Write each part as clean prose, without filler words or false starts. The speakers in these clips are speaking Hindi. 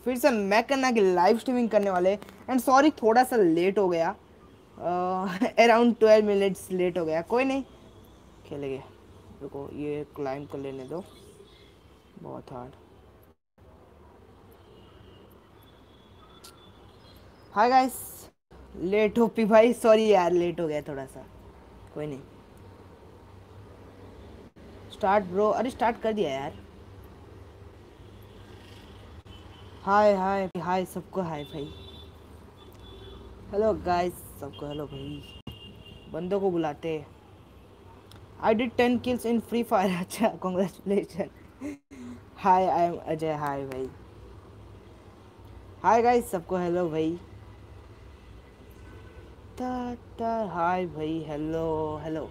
फिर से मैकन्ना की लाइव स्ट्रीमिंग करने वाले। एंड सॉरी थोड़ा सा लेट हो गया, अराउंड 12 मिनट्स लेट हो गया, कोई नहीं खेलेंगे। रुको ये क्लाइंब कर लेने दो, बहुत हार्ड। हाय गाइस, लेट हो पी भाई, सॉरी यार लेट हो गया थोड़ा सा, कोई नहीं। स्टार्ट ब्रो, अरे स्टार्ट कर दिया यार। हाय हाय हाय सबको, हाय भाई, हेलो गाइस सबको, हेलो भाई। बंदों को बुलाते। I did 10 kills in free fire. अच्छा congratulation. Hi I am Ajay, hi भाई, हाय गाइस सबको, हेलो भाई। ता ता हाय भाई, हेलो हेलो।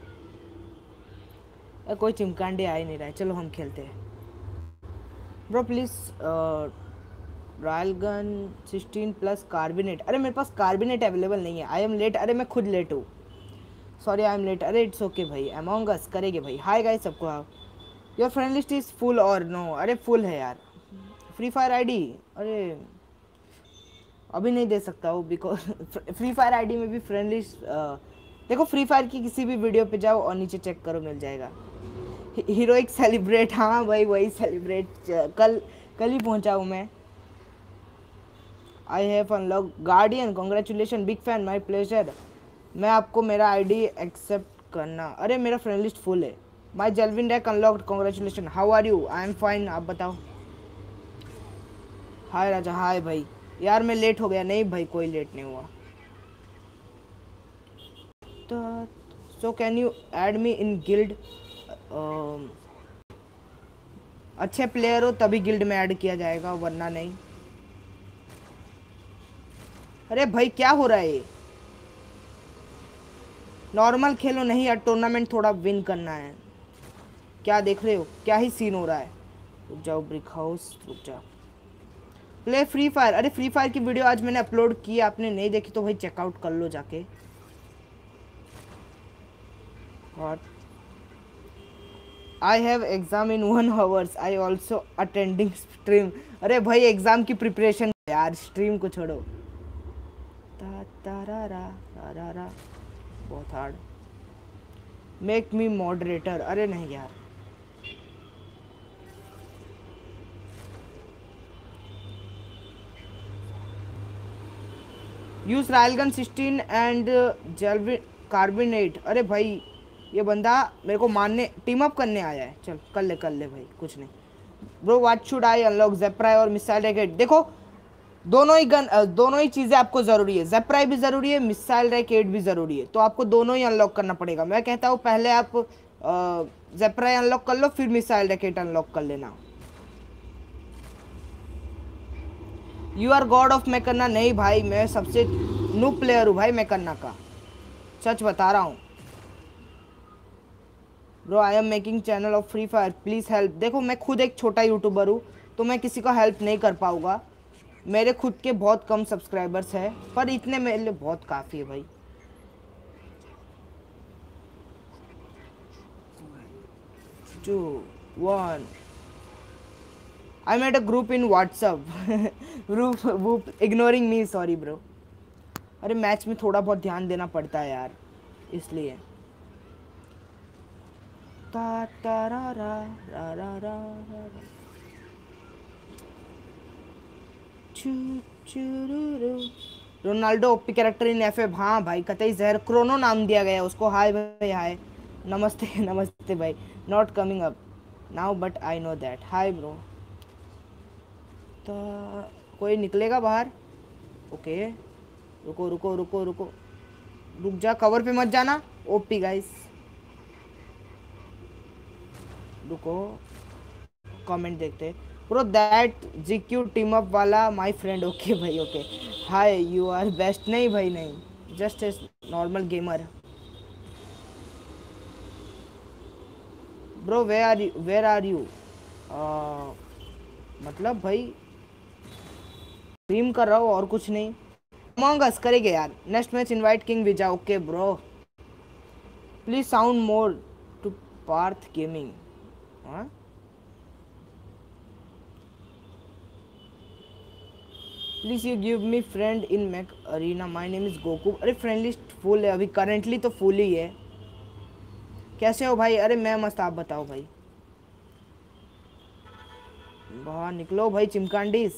कोई चिमकांडी आ ही नहीं रहा है, चलो हम खेलते हैं। Bro please royal gun 16+ carbine. अरे मेरे पास कार्बिनेट अवेलेबल नहीं है, आई एम लेट, अरे मैं खुद लेट हूँ, सॉरी आई एम लेट। अरे इट्स ओके भाई, अमोंग अस करेंगे भाई। हाय गाइस सबको, हाँ। Your friend list is full और नो? अरे फुल है यार। फ्री फायर आईडी, अरे अभी नहीं दे सकता हूँ बिकॉज फ्री फायर आईडी में भी फ्रेंड लिस्ट, देखो फ्री फायर की किसी भी वीडियो पे जाओ और नीचे चेक करो, मिल जाएगा। हीरोइक सेलिब्रेट, हाँ भाई वही सेलिब्रेट, कल कल ही पहुंचा हूँ मैं। I have unlock guardian, congratulation, big fan, my pleasure. मैं आपको मेरा आईडी एक्सेप्ट करना। अरे मेरा फ्रेंड लिस्ट फुल है। माई जेलविन rack unlocked, congratulation. How are you? I am fine, आप बताओ। हाय राजा, हाय भाई। यार मैं लेट हो गया, नहीं भाई कोई लेट नहीं हुआ। तो so can you add me in guild? अच्छे प्लेयर हो तभी गिल्ड में ऐड किया जाएगा, वरना नहीं। अरे भाई क्या हो रहा है ये? नॉर्मल खेलो नहीं यार, टूर्नामेंट थोड़ा विन करना है। क्या देख रहे हो, क्या ही सीन हो रहा है। रुक जाओ ब्रिक हाउस, रुक जाओ। प्ले फ्री फायर, अरे फ्री फायर की वीडियो आज मैंने अपलोड की, आपने नहीं देखी तो भाई चेकआउट कर लो जाके। और I have exam in 1 hours, I also attending stream. अरे भाई एग्जाम की प्रिपरेशन यार, स्ट्रीम को छोड़ो। ता तारा रा रा रा रा, बहुत हार्ड। मेक मी मॉडरेटर, अरे नहीं यार। Use royal gun 16 and gel carbine. अरे भाई ये बंदा मेरे को मारने, टीम अप करने आया है, चल कर ले भाई, कुछ नहीं। Bro what should I unlock, जेप्राई और मिसाइल रैकेट? देखो दोनों ही गन, दोनों ही चीज़ें आपको ज़रूरी है, जेप्राई भी ज़रूरी है, मिसाइल रैकेट भी ज़रूरी है, तो आपको दोनों ही अनलॉक करना पड़ेगा। मैं कहता हूँ पहले आप जेप्राई अनलॉक कर लो, फिर मिसाइल रैकेट अनलॉक कर लेना। यू आर गॉड ऑफ मैकन्ना? नहीं भाई मैं सबसे न्यू प्लेयर हूँ भाई मैकन्ना का, सच बता रहा हूँ। Bro I am making channel of free fire, please help. देखो मैं खुद एक छोटा यूट्यूबर हूँ, तो मैं किसी का हेल्प नहीं कर पाऊँगा। मेरे खुद के बहुत कम सब्सक्राइबर्स हैं, पर इतने मेरे लिए बहुत काफ़ी है भाई। 2 1, I made a group in WhatsApp. Group वूप इग्नोरिंग मी, सॉरी ब्रो। अरे मैच में थोड़ा बहुत ध्यान देना पड़ता है यार, इसलिए। ता ता रा रा रा रा रा रा, चू चूरूरू। Ronaldo OP character in FF, हाँ भाई कतई जहर, क्रोनो नाम दिया गया उसको। हाय भाई हाय, नमस्ते नमस्ते भाई। Not coming up now but I know that, hi bro. तो कोई निकलेगा बाहर? ओके, रुको रुको रुको रुको, रुक जा, कवर पे मत जाना। ओपी गाइस, रुको कमेंट देखते। Bro that GQ team up वाला माय फ्रेंड, ओके भाई okay. Hi you are best, नहीं भाई नहीं, just a normal gamer. Bro where are you? मतलब भाई स्ट्रीम कर रहा हूँ और कुछ नहीं। अमंग अस करेंगे यार, नेक्स्ट मैच इनवाइट किंग विजा, okay bro. Please sound more to Parth gaming. हाँ please you give me friend in Mac arena, my name is Goku. अरे फ्रेंड लिस्ट फुल है अभी, करेंटली तो फुल ही है। कैसे हो भाई? अरे मैं मस्त, आप बताओ भाई। बाहर निकलो भाई चिमकांडीस।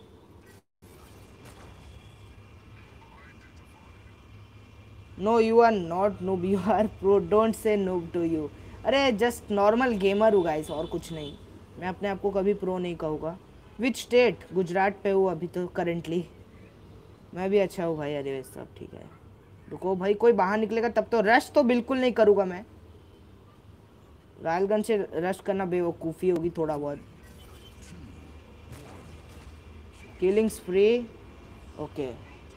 No you are not noob, you are pro, don't say noob to you. अरे जस्ट नॉर्मल गेमर हूँ गाइस, और कुछ नहीं। मैं अपने आप को कभी प्रो नहीं कहूँगा। Which state? गुजरात पे हूँ अभी तो करेंटली। मैं भी अच्छा हूँ भाई, अरे सब ठीक है। रुको भाई, कोई बाहर निकलेगा तब तो। रश तो बिल्कुल नहीं करूँगा मैं। रायलगंज से रश करना बेवकूफ़ी होगी थोड़ा बहुत। Killing spray, okay.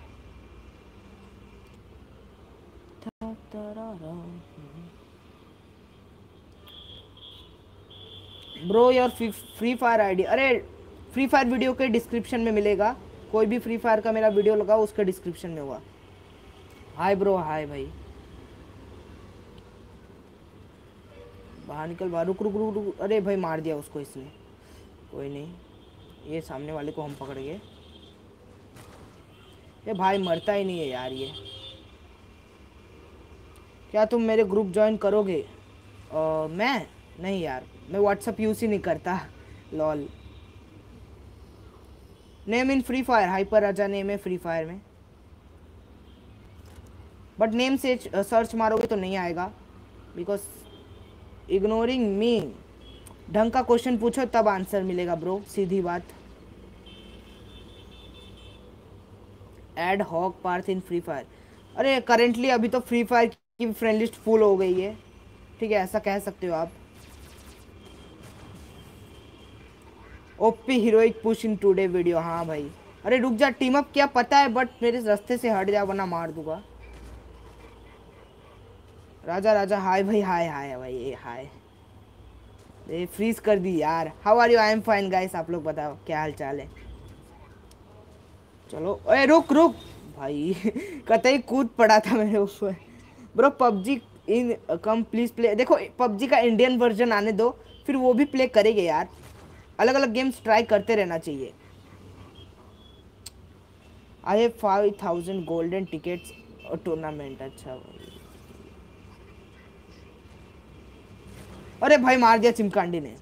Bro your free fire ID, अरे फ्री फायर वीडियो के डिस्क्रिप्शन में मिलेगा। कोई भी फ्री फायर का मेरा वीडियो लगाओ उसके डिस्क्रिप्शन में होगा। हाय ब्रो, हाय भाई। बाहर निकल, बाहर। रुक रुक रुक रुक, अरे भाई मार दिया उसको इसने। कोई नहीं, ये सामने वाले को हम पकड़ गए। ये भाई मरता ही नहीं है यार ये। क्या तुम मेरे ग्रुप ज्वाइन करोगे? मैं नहीं यार, मैं व्हाट्सअप यूज़ ही नहीं करता। Lol. Name in free fire, hyper Raja name है फ्री फायर में। बट नेम से सर्च मारोगे तो नहीं आएगा, बिकॉज इग्नोरिंग मी। ढंग का क्वेश्चन पूछो तब आंसर मिलेगा ब्रो, सीधी बात। Add hawk Parth in free fire, अरे करेंटली अभी तो फ्री फायर की फ्रेंड लिस्ट फुल हो गई है, ठीक है, ऐसा कह सकते हो आप। OP heroic push in today video, हाँ भाई। अरे रुक जा, टीम अप क्या पता है, बट मेरे रास्ते से हट जा वरना मार दूंगा। राजा राजा हाय भाई, हाय हाय भाई, ये हाय। ये फ्रीज कर दी यार। How are you? I am fine guys, आप लोग बताओ क्या हाल चाल है। चलो, अरे रुक रुक भाई। कतई कूद पड़ा था मेरे ऊपर। Bro PUBG in come please play, देखो पबजी का इंडियन वर्जन आने दो, फिर वो भी प्ले करेंगे यार। अलग अलग गेम्स ट्राई करते रहना चाहिए। I have 5000 golden tickets tournament, अच्छा भाई। अरे भाई मार दिया चिमकांडी ने।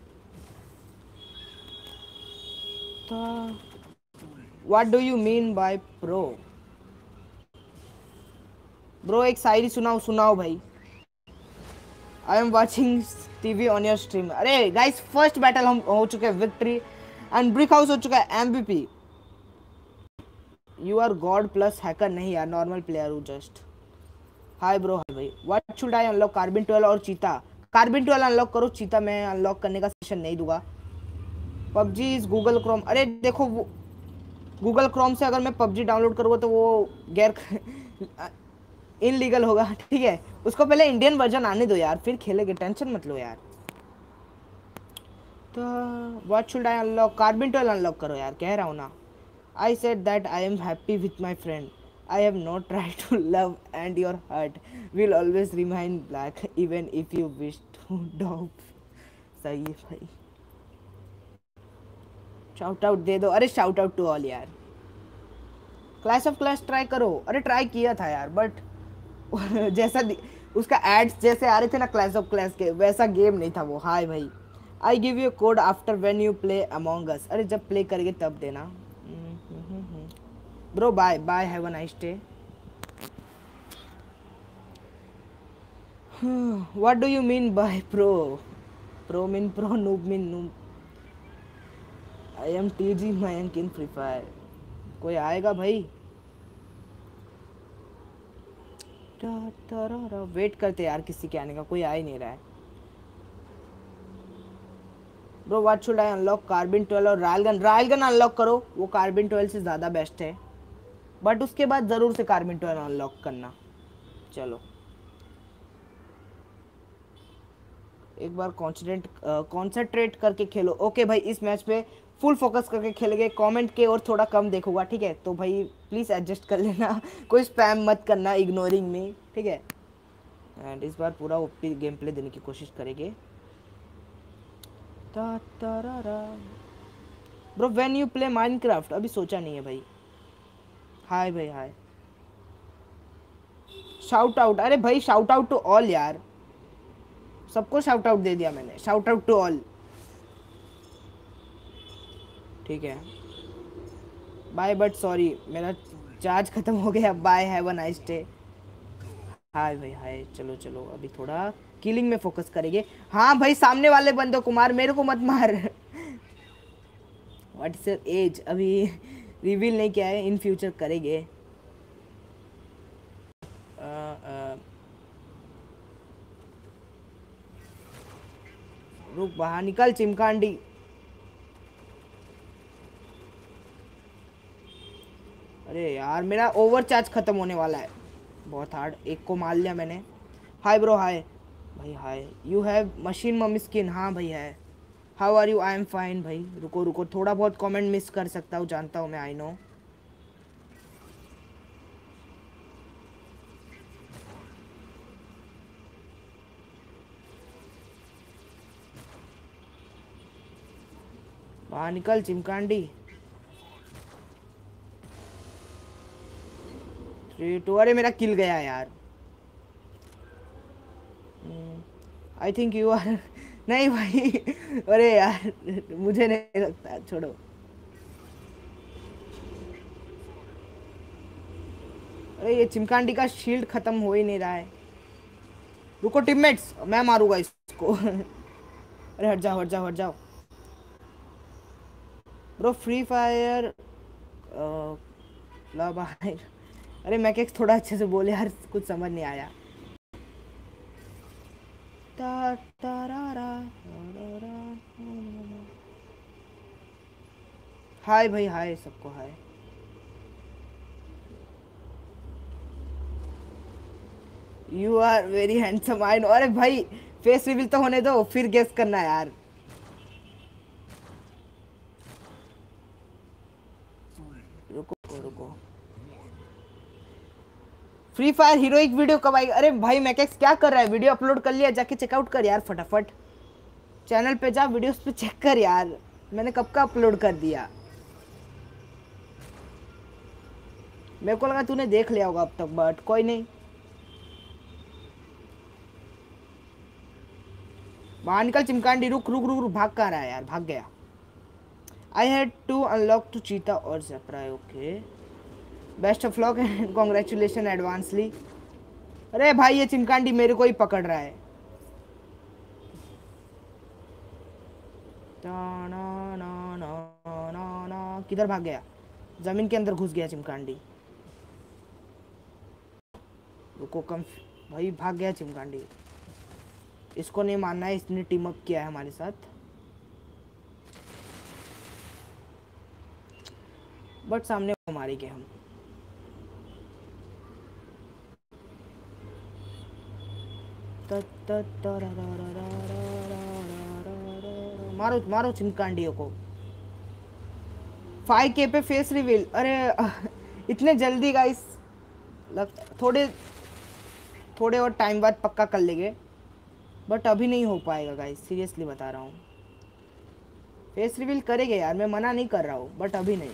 What do you mean by pro? Bro एक शायरी सुनाओ, सुनाओ भाई। I am watching TV on your stream. अरे गाइस फर्स्ट बैटल हम हो चुके हैं विक्ट्री, एंड ब्रिक हाउस हो चुका है MVP. You are god plus hacker, नहीं यार नॉर्मल प्लेयर हूँ जस्ट। हाय ब्रो, हाय भाई। What should I unlock? Carbine 12 और चीता। कार्बिन 12 अनलॉक करो, चीता मैं अनलॉक करने का सेशन नहीं दूंगा। पबजी इज गूगल क्रोम, अरे देखो वो गूगल क्रोम से अगर मैं पबजी डाउनलोड करूँगा तो वो गैर इनलीगल होगा, ठीक है। उसको पहले इंडियन वर्जन आने दो यार, फिर खेलेंगे, टेंशन मत लो यार। तो what should I unlock? Carbine 12 unlock करो यार, कह रहा हूँ ना। I said that I am happy with my friend, I have not try to love and your heart will always remain black even if you wish to drop. सही है भाई, शाउट आउट दे दो। अरे शाउट आउट टू ऑल यार। क्लैश ऑफ क्लैश ट्राई करो, अरे ट्राई किया था यार, बट जैसा उसका एड्स जैसे आ रहे थे ना क्लैश ऑफ क्लैश के, वैसा गेम नहीं था वो। हाय भाई। I give you code after when you play among us, अरे जब प्ले करेंगे तब देना। Bro bye bye, have a nice day. What do you mean by pro? Pro mean pro, noob mean noob. I am TG Mayank in free Fire. कोई आएगा भाई? वेट करते यार किसी के आने का, कोई आ ही नहीं रहा है। Bro what should I unlock? Carbine 12 और रायलगन। रायलगन अनलॉक करो, वो कार्बिन 12 से ज़्यादा बेस्ट है, बट उसके बाद ज़रूर से कार्बिन 12 अनलॉक करना। चलो एक बार कॉन्सेंट्रेट करके खेलो। ओके भाई, इस मैच पे फुल फोकस करके खेलेंगे। कमेंट के और थोड़ा कम देखूंगा, ठीक है, तो भाई प्लीज़ एडजस्ट कर लेना। कोई स्पैम मत करना इग्नोरिंग में, ठीक है। एंड इस बार पूरा ओपी गेम प्ले देने की कोशिश करेंगे। Bro when you play Minecraft? अभी सोचा नहीं है भाई। हाय भाई हाय। शाउट आउट, अरे भाई शाउट आउट टू ऑल यार, सबको शाउट आउट दे दिया मैंने, शाउट आउट टू ऑल। ठीक है बाय, बट सॉरी मेरा चार्ज खत्म हो गया। Bye, have a nice day. Hi भाई हाय, चलो चलो अभी थोड़ा किलिंग में फोकस करेंगे। हाँ भाई सामने वाले बंदों को मार, मेरे को मत मार। व्हाट इज योर एज अभी रिवील नहीं किया है, इन फ्यूचर करेंगे। अ, अ, रुक, बाहर निकल चिमकांडी। अरे यार मेरा ओवर चार्ज खत्म होने वाला है, बहुत हार्ड। एक को मार लिया मैंने। हाय ब्रो हाय भाई hi. You have machine mum skin, हाँ भाई है। How are you, I am fine भाई। रुको रुको, थोड़ा बहुत कमेंट मिस कर सकता हूँ, जानता हूँ मैं, आई नो। बाहर निकल चिमकांडी। 3-2, अरे मेरा किल गया यार। आई थिंक यू आर नहीं भाई। अरे यार मुझे नहीं लगता, छोड़ो। अरे ये चिमकांडी का शील्ड खत्म हो ही नहीं रहा है। रुको टीममेट्स, मैं मारूंगा इसको। अरे हट जाओ हट जाओ हट जाओ। ब्रो फ्री फायर ला भाई। अरे मैं क्या, थोड़ा अच्छे से बोले यार, कुछ समझ नहीं आया। ता तारारा, तारारा। हाय भाई हाय, सबको hi. You are very handsome I know. अरे भाई फेस रिवील तो होने दो, फिर गेस करना यार। रुको रुको। फ्री फायर हीरोइक वीडियो कब आएगी? अरे भाई मैकेक्स क्या कर रहा है, वीडियो अपलोड कर लिया, जाके चेकआउट कर यार फटाफट। चैनल पे जा, वीडियोस पे चेक कर यार, मैंने कब का अपलोड कर दिया। मेरे को लगा तूने देख लिया होगा अब तक, बट कोई नहीं। बाहर निकल चिमकांडी। रुक रुक रुक रुक, भाग कहाँ रहा है यार, भाग गया। I had to unlock to चीता और जेप्रा, okay. Best of luck and congratulation advancely. अरे भाई ये चिमकांडी मेरे को ही पकड़ रहा है। ना ना ना ना ना ना, किधर भाग गया? जमीन के अंदर घुस गया चिमकांडी। रुको कम, भाई भाग गया चिमकांडी। इसको नहीं मानना है, इसने टीम अप किया है हमारे साथ। बट सामने को मारेंगे हम। मारो मारो चिमकांडियों को। 5K पे फेस रिवील, अरे इतने जल्दी गाइस? लग थोड़े थोड़े और टाइम बाद पक्का कर लेंगे, बट अभी नहीं हो पाएगा गाइस, सीरियसली बता रहा हूँ। फेस रिवील करेंगे यार, मैं मना नहीं कर रहा हूँ, बट अभी नहीं।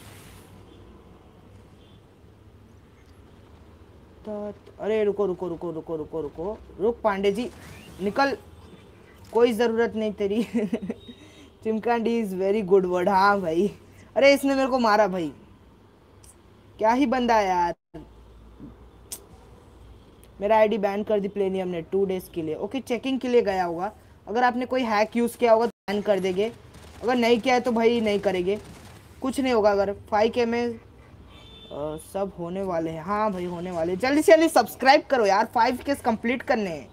तो अरे रुको रुको रुको रुको रुको रुको, रुक पांडे जी, निकल। कोई ज़रूरत नहीं तेरी। चिमकांडी इज़ वेरी गुड वर्ड, हाँ भाई। अरे इसने मेरे को मारा भाई, क्या ही बंदा है यार। मेरा आईडी बैन कर दी प्लेनियम ने 2 डेज के लिए। ओके चेकिंग के लिए गया होगा, अगर आपने कोई हैक यूज़ किया होगा तो बैन कर देंगे, अगर नहीं किया है तो भाई नहीं करेंगे, कुछ नहीं होगा। अगर 5K में सब होने वाले हैं, हाँ भाई होने वाले, जल्दी से जल्दी सब्सक्राइब करो यार, 5K कंप्लीट करने हैं।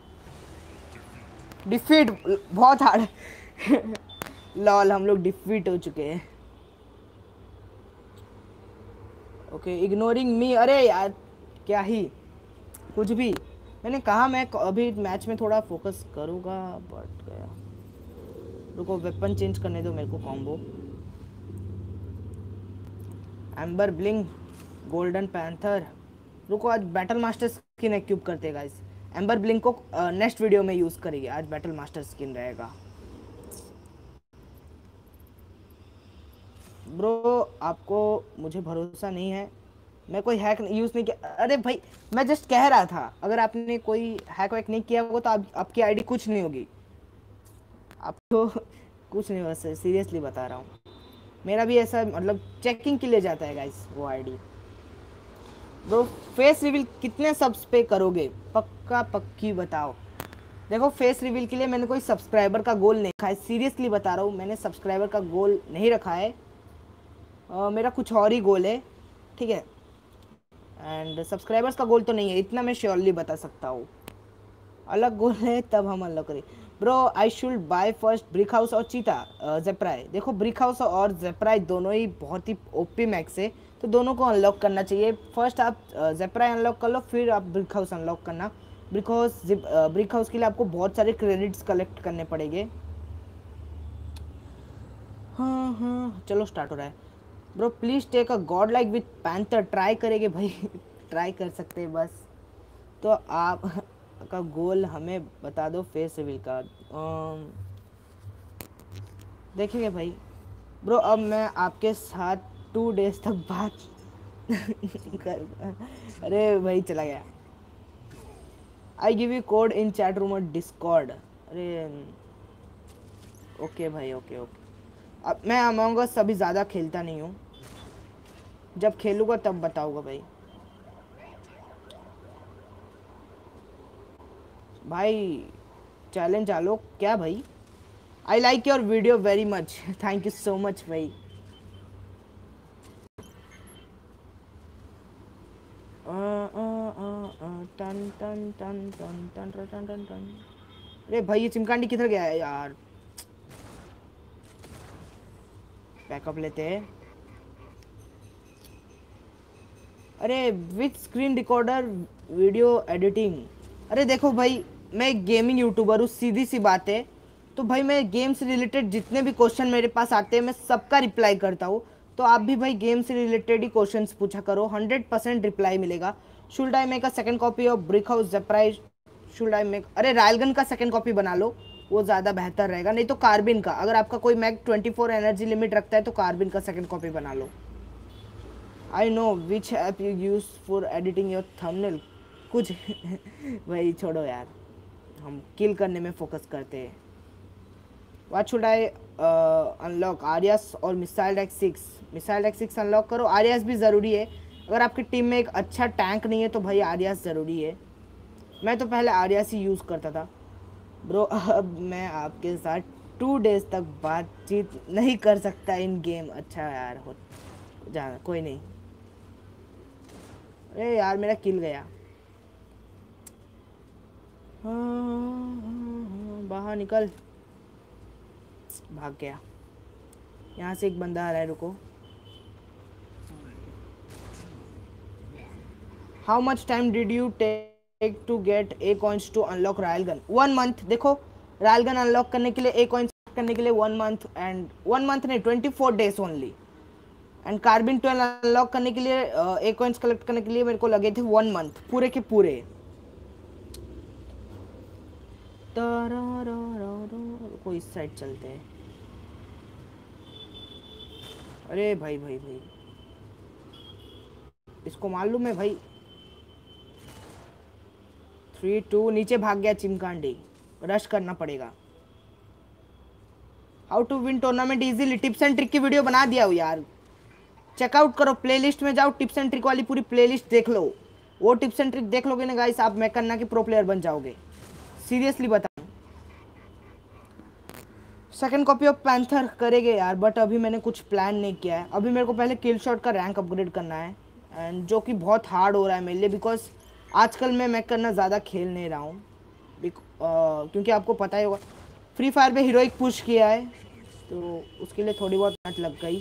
डिफीट बहुत हार्ड। लॉल हम लोग डिफीट हो चुके हैं। ओके इग्नोरिंग मी, अरे यार क्या ही कुछ भी। मैंने कहा मैं अभी मैच में थोड़ा फोकस करूँगा, बट गया। रुको वेपन चेंज करने दो मेरे को, combo. Amber bling, golden panther. रुको आज बैटल मास्टर स्किन एक्यूब करते हैं गाइस। एम्बर ब्लिंक को नेक्स्ट वीडियो में यूज़ करेंगे, आज बैटल मास्टर स्किन रहेगा। ब्रो आपको मुझे भरोसा नहीं है, मैं कोई हैक यूज़ नहीं किया। अरे भाई मैं जस्ट कह रहा था, अगर आपने कोई हैक वैक नहीं किया होगा तो आपकी आईडी कुछ नहीं होगी, आपको कुछ नहीं होगा, सीरियसली बता रहा हूँ। मेरा भी ऐसा मतलब चेकिंग के लिए जाता है गाइस वो आईडी। ब्रो फेस रिवील कितने सब्स पे करोगे, पक्का पक्की बताओ। देखो फेस रिवील के लिए मैंने कोई सब्सक्राइबर का गोल नहीं रखा है, सीरियसली बता रहा हूँ, मैंने सब्सक्राइबर का गोल नहीं रखा है। मेरा कुछ और ही गोल है, ठीक है। एंड सब्सक्राइबर्स का गोल तो नहीं है, इतना मैं श्योरली बता सकता हूँ। अलग गोल है तब हम अनलॉक करें। Bro I should buy first brick house और चीता जेप्राई। देखो ब्रिक हाउस और जेप्राई दोनों ही बहुत ही ओपी मैक्स है, तो दोनों को अनलॉक करना चाहिए। फर्स्ट आप जेप्राई अनलॉक कर लो, फिर आप ब्रिक हाउस अनलॉक करना। ब्रिक हाउस के लिए आपको बहुत सारे क्रेडिट्स कलेक्ट करने पड़ेंगे। हाँ हाँ चलो स्टार्ट हो रहा है। Bro please take a god like with panther. Try करेंगे भाई ट्राई कर सकते हैं बस। तो आप का गोल हमें बता दो फेस रिवील का। देखेंगे भाई। ब्रो अब मैं आपके साथ 2 डेज तक बात कर। अरे भाई चला गया। I give you code in chat room और डिस्कॉर्ड। अरे ओके भाई ओके ओके। अब मैं अमंग अस अभी ज़्यादा खेलता नहीं हूँ, जब खेलूँगा तब बताऊँगा भाई। भाई चैलेंज आलो क्या भाई। I like your video very much, thank you so much भाई। टन टन टन टन टन टन टन टन टन। अरे भाई ये चिमकांडी किधर गया है यार। बैकअप लेते हैं। अरे with screen recorder video editing. अरे देखो भाई मैं एक गेमिंग यूट्यूबर हूँ, सीधी सी बात है। तो भाई मैं गेम से रिलेटेड जितने भी क्वेश्चन मेरे पास आते हैं मैं सबका रिप्लाई करता हूँ। तो आप भी भाई गेम से रिलेटेड ही क्वेश्चंस पूछा करो, 100% रिप्लाई मिलेगा। Should I make a second copy of brick house जेप्राइज। शुड आई मेक, अरे रायलगन का सेकंड कॉपी बना लो, वो ज़्यादा बेहतर रहेगा। नहीं तो कार्बिन का, अगर आपका कोई मैक 24 एनर्जी लिमिट रखता है तो कार्बिन का सेकंड कॉपी बना लो। I know which app you use for editing your thumbnail. कुछ भाई छोड़ो यार, हम किल करने में फोकस करते हैं। व्हाट शुड आई अनलॉक, आर्यास और missile deck 6। Missile deck 6 unlock करो। आर्यास भी ज़रूरी है, अगर आपकी टीम में एक अच्छा टैंक नहीं है तो भाई आर्यास ज़रूरी है। मैं तो पहले आर्यास ही यूज़ करता था। ब्रो अब मैं आपके साथ 2 डेज तक बातचीत नहीं कर सकता इन गेम। अच्छा यार हो जाना, कोई नहीं। अरे यार मेरा किल गया। बाहर निकल। भाग गया। यहाँ से एक बंदा आ रहा है, रुको। How much time did you take to get a coins to unlock railgun. 1 month. देखो रायलगन अनलॉक करने के लिए, ए कॉइंस करने के लिए 1 मंथ, एंड 1 मंथ नहीं 24 days only. And carbine 12 unlock करने के लिए, ए कॉइंस कलेक्ट करने के लिए मेरे को लगे थे 1 मंथ पूरे के पूरे। कोई इस साइड चलते हैं। अरे भाई भाई भाई इसको मार लूँ मैं भाई। 3-2 नीचे भाग गया चिमकांडी, रश करना पड़ेगा। How to win tournament easily, tips and trick की वीडियो बना दिया हो यार, चेकआउट करो। प्लेलिस्ट में जाओ, टिप्स एंड ट्रिक वाली पूरी प्लेलिस्ट देख लो। वो टिप्स एंड ट्रिक देख लोगे ना गाइस, आप मैकन्ना के प्रो प्लेयर बन जाओगे, सीरियसली बता। सेकंड कॉपी ऑफ पैंथर करेंगे यार, बट अभी मैंने कुछ प्लान नहीं किया है। अभी मेरे को पहले किल शॉट का रैंक अपग्रेड करना है, एंड जो कि बहुत हार्ड हो रहा है मेरे लिए, बिकॉज आजकल मैं करना ज़्यादा खेल नहीं रहा हूँ। क्योंकि आपको पता ही होगा फ्री फायर पे हीरोइक पुश किया है, तो उसके लिए थोड़ी बहुत मेहनत लग गई।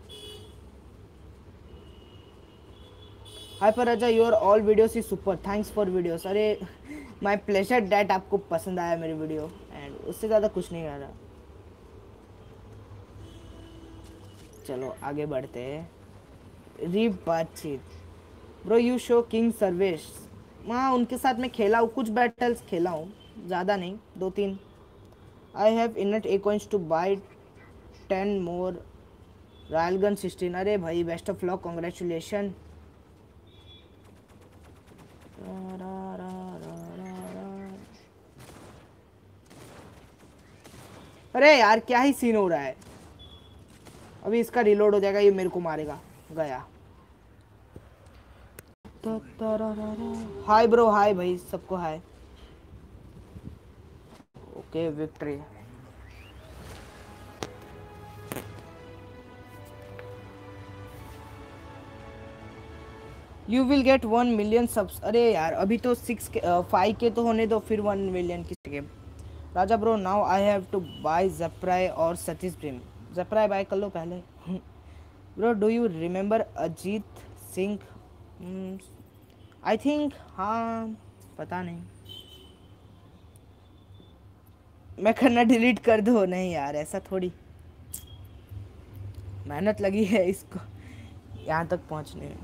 हाय पर Raja, your all videos is super, thanks for videos. अरे माय प्लेजर डैट आपको पसंद आया मेरी वीडियो, एंड उससे ज़्यादा कुछ नहीं कर रहा। चलो आगे बढ़ते हैं। रीप बातचीत। Bro you show king Sarvesh. हाँ उनके साथ मैं खेला हूँ, कुछ बैटल्स खेला हूँ, ज़्यादा नहीं, 2-3। I have enough a coins to buy 10 more railgun 16। अरे भाई बेस्ट ऑफ लक, कॉन्ग्रेचुलेशन। अरे यार क्या ही सीन हो रहा है। अभी इसका रिलोड हो जाएगा, ये मेरे को मारेगा। गया। हाय ब्रो, हाय भाई, सबको hi. Okay victory. You will get 1 million subs. अरे यार अभी तो 5K तो होने दो, फिर 1 मिलियन की game. Raja bro, now I have to buy जप्राय और सतीश प्रेम। जप्राय बाय कर लो पहले। Bro do you remember Ajit Singh? I think हाँ, पता नहीं। मैं करना डिलीट कर दो? नहीं यार ऐसा थोड़ी, मेहनत लगी है इसको यहाँ तक पहुँचने में।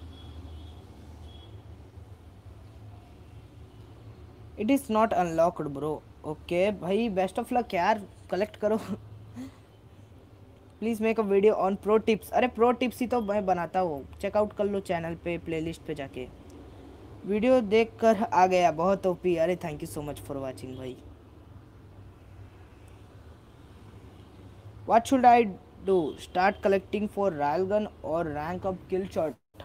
It is not unlocked bro. Okay भाई, बेस्ट ऑफ लक यार, कलेक्ट करो। Please make a video on pro tips. अरे प्रो टिप्स ही तो मैं बनाता हूँ, चेकआउट कर लो चैनल पे, प्लेलिस्ट पे जाके। वीडियो देख कर आ गया, बहुत ओपी। अरे thank you so much for watching भाई। What should I do? Start collecting for royal gun और rank up kill shot.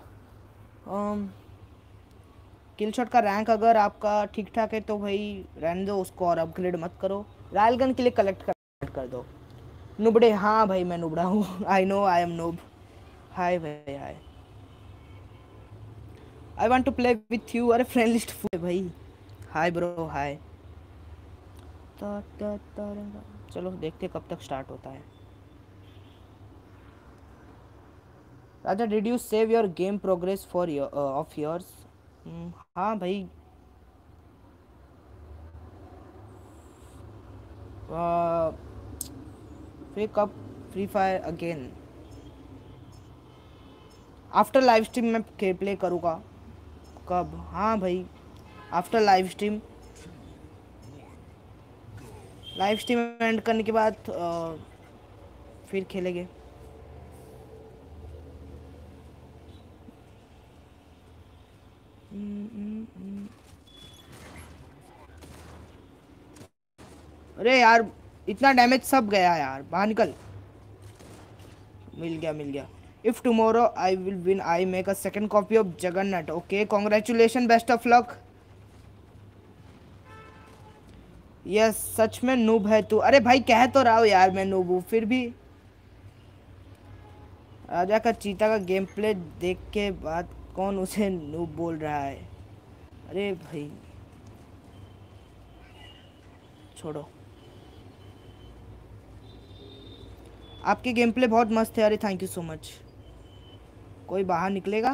Kill shot का रैंक अगर आपका ठीक ठाक है तो भाई रहने दो उसको और अपग्रेड मत करो। रॉयल गन के लिए कलेक्ट कर दो। नुबड़े, हाँ भाई मैं नुबड़ा हूँ। I know I am noob. Hi भाई hi. I want to play with you. अरे फ्रेंड लिस्ट फुल है भाई। Hi bro hi. चलो देखते कब तक स्टार्ट होता है। Raja, did you save your game progress for of yours? हाँ भाई। Pick up Free Fire again after live stream में प्ले करूँगा। कब? हाँ भाई after live stream. Live stream end करने के बाद फिर खेलेंगे। अरे यार इतना डैमेज सब गया यार, बाहर निकल। मिल गया मिल गया। If tomorrow I will win I make a second copy of Jagannath. Okay congratulation, best of luck. Yes सच में नूब है तू। अरे भाई कह तो रहा हूँ यार मैं नूब हूँ, फिर भी। राजा का चीता का गेम प्ले देख के बाद कौन उसे नूब बोल रहा है? अरे भाई छोड़ो, आपके गेम प्ले बहुत मस्त है। अरे थैंक यू सो मच। कोई बाहर निकलेगा?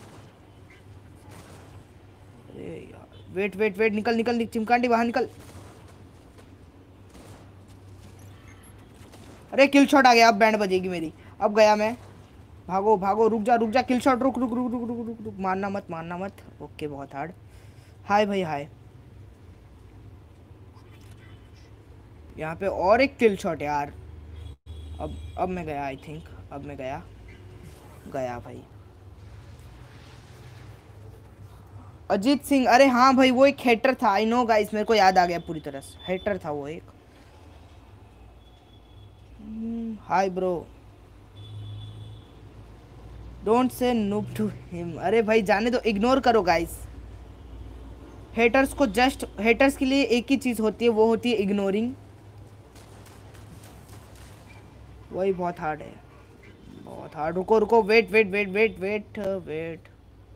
अरे यार वेट वेट वेट, निकल निकल चिमकांडी बाहर निकल। अरे किल शॉट आ गया, अब बैंड बजेगी मेरी। अब गया मैं। भागो भागो, रुक जा किल शॉट, रुक रुक रुक रुक रुक रुक रुक, मारना मत मारना मत। ओके बहुत हार्ड। हाय भाई हाय। यहाँ पे और एक किल शॉट यार। अब मैं गया, आई थिंक अब मैं गया। गया भाई। अजीत सिंह, अरे हाँ भाई वो एक हेटर था। आई नो गाइस, मेरे को याद आ गया पूरी तरह से, हेटर था वो एक। Hi bro, don't say noob to him. अरे भाई जाने दो, इग्नोर करो गाइस। हेटर्स को जस्ट, हेटर्स के लिए एक ही चीज़ होती है, वो होती है इग्नोरिंग। वही बहुत हार्ड है, बहुत हार्ड। रुको रुको, wait wait wait wait wait wait.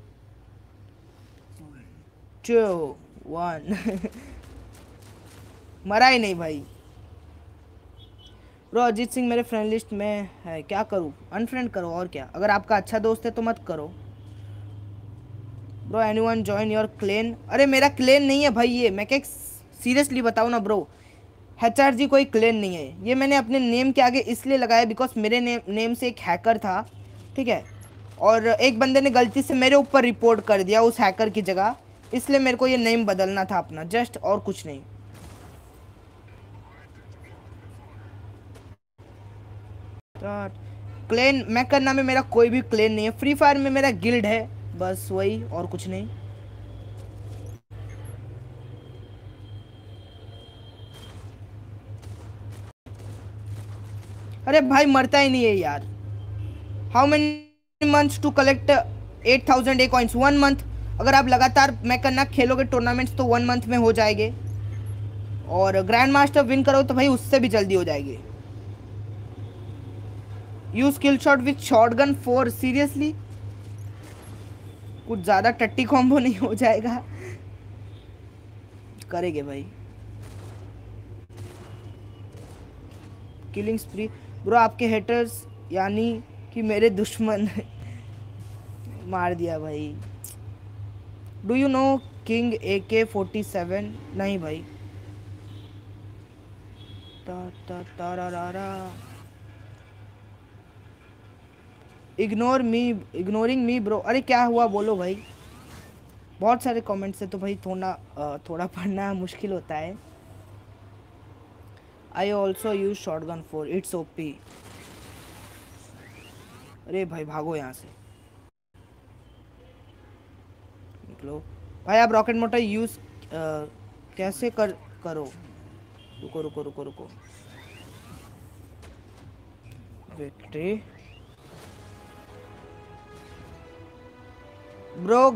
2 1। मरा ही नहीं भाई। ब्रो अजीत सिंह मेरे फ्रेंड लिस्ट में है, क्या करूँ? अनफ्रेंड करो और क्या, अगर आपका अच्छा दोस्त है तो मत करो। Bro anyone join your clan? अरे मेरा क्लेन नहीं है भाई ये, मैं क्या सीरियसली बताऊँ ना ब्रो, HRG कोई क्लेन नहीं है। ये मैंने अपने नेम के आगे इसलिए लगाया बिकॉज मेरे नेम से एक हैकर था, ठीक है, और एक बंदे ने गलती से मेरे ऊपर रिपोर्ट कर दिया उस हैकर की जगह, इसलिए मेरे को ये नेम बदलना था अपना, जस्ट, और कुछ नहीं। क्लेन मैं करना में मेरा कोई भी क्लेन नहीं है। फ्री फायर में मेरा गिल्ड है बस, वही, और कुछ नहीं। अरे भाई मरता ही नहीं है यार। How many months to collect 8,000 a coins? 1 मंथ। अगर आप लगातार मैं करना खेलोगे टूर्नामेंट्स तो 1 मंथ में हो जाएंगे, और ग्रैंड मास्टर विन करो तो भाई उससे भी जल्दी हो जाएगी। You skill shot with shotgun 4? Seriously कुछ ज़्यादा टट्टी कॉम्बो नहीं हो जाएगा? करेंगे भाई। किलिंग स्प्री ब्रो, आपके हेटर्स यानी कि मेरे दुश्मन मार दिया भाई। Do you know king AK-47? नहीं भाई। ता ता तारारारा। Ignoring me bro. अरे क्या हुआ बोलो भाई। बहुत सारे कमेंट्स है तो भाई थोड़ा पढ़ना मुश्किल होता है। I also use shotgun 4, it's OP। अरे भाई भागो यहाँ से, निकलो भाई। आप रॉकेट मोटर यूज कैसे करो? रुको रुको रुको रुको। Victory bro.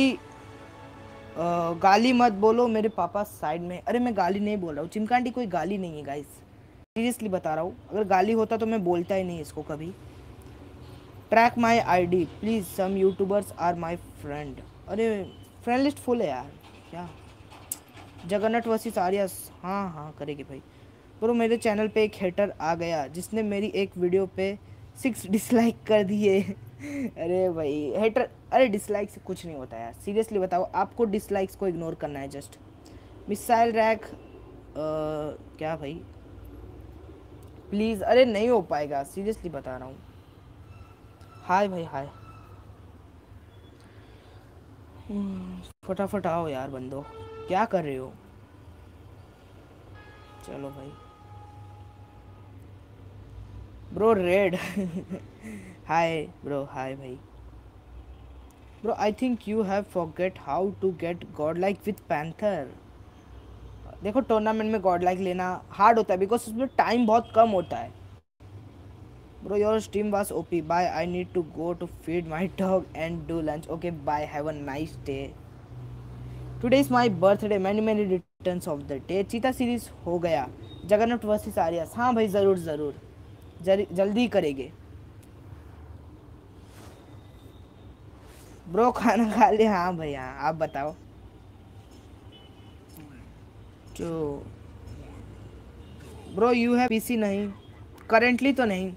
गाली मत बोलो, मेरे पापा साइड में। अरे मैं गाली नहीं बोल रहा हूँ चिमकांडी, कोई गाली नहीं है गाइस, सीरियसली बता रहा हूँ। अगर गाली होता तो मैं बोलता ही नहीं इसको कभी। Track my ID please, some YouTubers are my friend. अरे फ्रेंड लिस्ट फुल है यार क्या। जगन्नाथ वर्सेस आर्यस, हाँ हाँ करेगी भाई। ब्रो मेरे चैनल पे एक हेटर आ गया जिसने मेरी एक वीडियो पे 6 डिसलाइक कर दिए अरे भाई हेटर, अरे डिसलाइक से कुछ नहीं होता यार, सीरियसली बताओ। आपको डिसलाइक्स को इग्नोर करना है जस्ट। मिसाइल रैक क्या भाई प्लीज़? अरे नहीं हो पाएगा, सीरियसली बता रहा हूँ। हाय भाई हाय। फटाफट आओ यार बंदो, क्या कर रहे हो? चलो भाई। Bro red hi bro, hi भाई। Bro I think you have forget how to get god like with panther. देखो टूर्नामेंट में गॉड लाइक लेना हार्ड होता है बिकॉज उसमें टाइम बहुत कम होता है। Bro your stream was OP। Bye, I need to go to feed my dog and do lunch. Okay bye, have a nice day. Today is my birthday, many many returns of the day. चीता सीरीज हो गया। जगन्नाथ वर्सेस आर्यस, हाँ भाई ज़रूर ज़रूर, जल्दी करेंगे। ब्रो खाना खा लिया? हाँ भाई हाँ, आप बताओ। जो ब्रो यू है PC? नहीं करेंटली तो नहीं।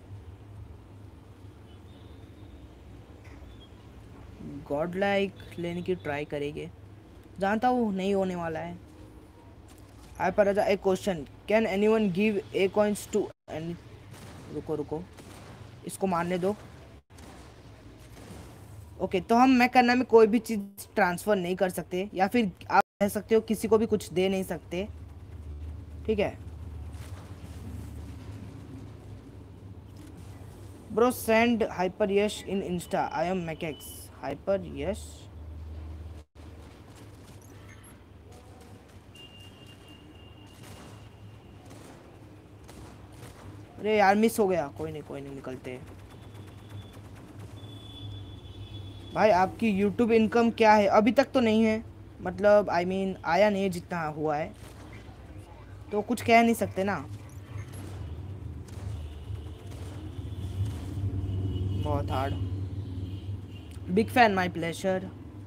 गॉड लाइक लेने की ट्राई करेंगे, जानता हूँ नहीं होने वाला है। हाय पर राजा, एक question, can anyone give a coins to any? रुको रुको, इसको मारने दो। ओके तो हम मैं करना में कोई भी चीज़ ट्रांसफ़र नहीं कर सकते, या फिर आप कह सकते हो किसी को भी कुछ दे नहीं सकते, ठीक है। Bro send hyper Yash in insta, I am मैकेक्स। हाइपर यश अरे यार मिस हो गया, कोई नहीं निकलते। भाई आपकी यूट्यूब इनकम क्या है? अभी तक तो नहीं है, मतलब आई मीन आया नहीं है, जितना हुआ है तो कुछ कह नहीं सकते ना। बहुत hard. Big fan, my pleasure.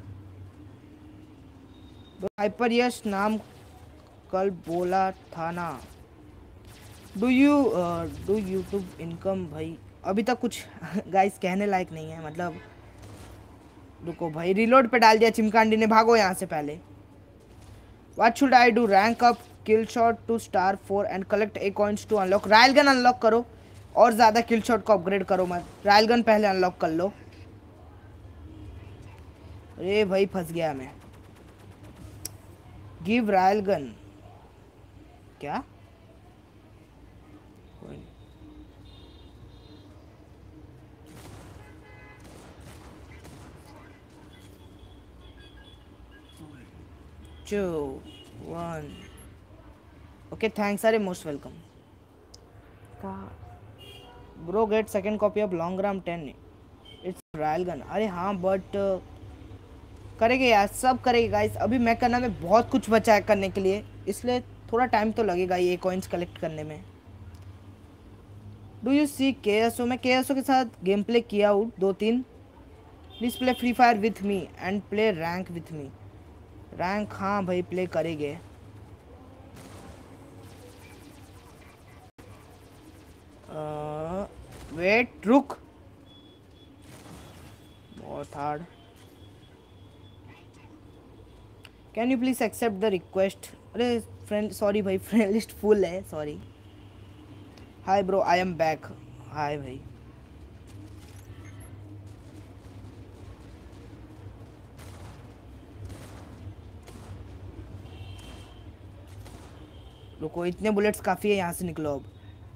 Hyper Yash नाम कल बोला था ना। Do YouTube income? भाई अभी तक कुछ गाइस कहने लायक नहीं है, मतलब रुको भाई, रिलोड पे डाल दिया चिमकांडी ने, भागो यहाँ से पहले। What should I do? Rank up kill shot to star 4 and collect a coins to unlock. Rail gun unlock करो और ज़्यादा किल शॉट को अपग्रेड करो मत, रायल गन पहले अनलॉक कर लो। अरे भाई फंस गया मैं। गिव रायल गन क्या? कोई नहीं। टू 1 ओके थैंक्स, अरे मोस्ट वेलकम। का bro get second copy of long राम 10, इट्स रॉयल गन। अरे हाँ बट करेंगे यार, सब करेंगे गाइस। अभी मैं करना में बहुत कुछ बचा है करने के लिए, इसलिए थोड़ा टाइम तो लगेगा ये कॉइन्स कलेक्ट करने में। Do you see KSO? मैं KSO के साथ गेम प्ले किया हूँ 2-3। Please play free fire with me and play rank with me. Rank हाँ भाई प्ले करेंगे। वेट रुक, बहुत hard. Can you please accept the request? अरे फ्रेंड सॉरी भाई, फ्रेंड लिस्ट फुल है, sorry. Hi bro I am back. Hi भाई। रुको, इतने बुलेट्स काफ़ी है, यहाँ से निकलो अब।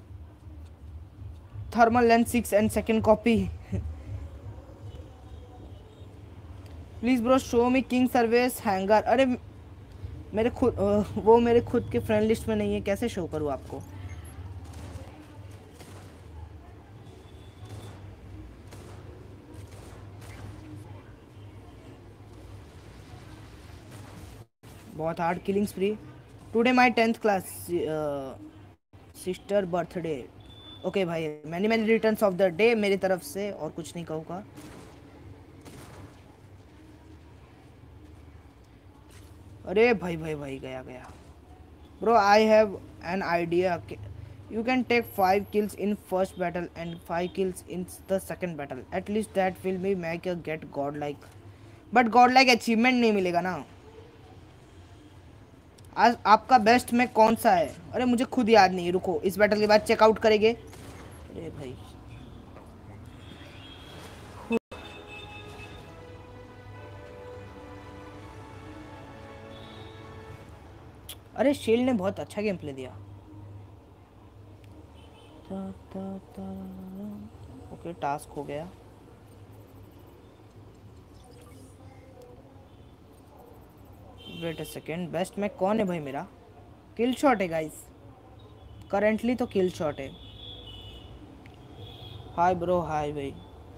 Thermal lens 6 and second copy. Please bro show me king service hanger. अरे मेरे खुद वो मेरे खुद के फ्रेंड लिस्ट में नहीं है, कैसे शो करूँ आपको? बहुत hard killing spree. Today my 10th class sister birthday. Okay भाई, many many returns of the day मेरी तरफ से, और कुछ नहीं कहूँगा। अरे भाई भाई भाई, गया गया। Bro I have an idea, you can take 5 kills in first battle and 5 kills in the second battle. At least that will be make you get godlike. But godlike achievement नहीं मिलेगा ना। आज आपका बेस्ट में कौन सा है? अरे मुझे खुद याद नहीं, रुको इस बैटल के बाद चेकआउट करेंगे। अरे भाई अरे शील्ड ने बहुत अच्छा गेम प्ले दिया। ओके टास्क हो गया। वेट अ सेकेंड, बेस्ट में कौन है भाई मेरा? किल शॉट है गाइस, करेंटली तो किल शॉट है। हाय ब्रो, हाय भाई।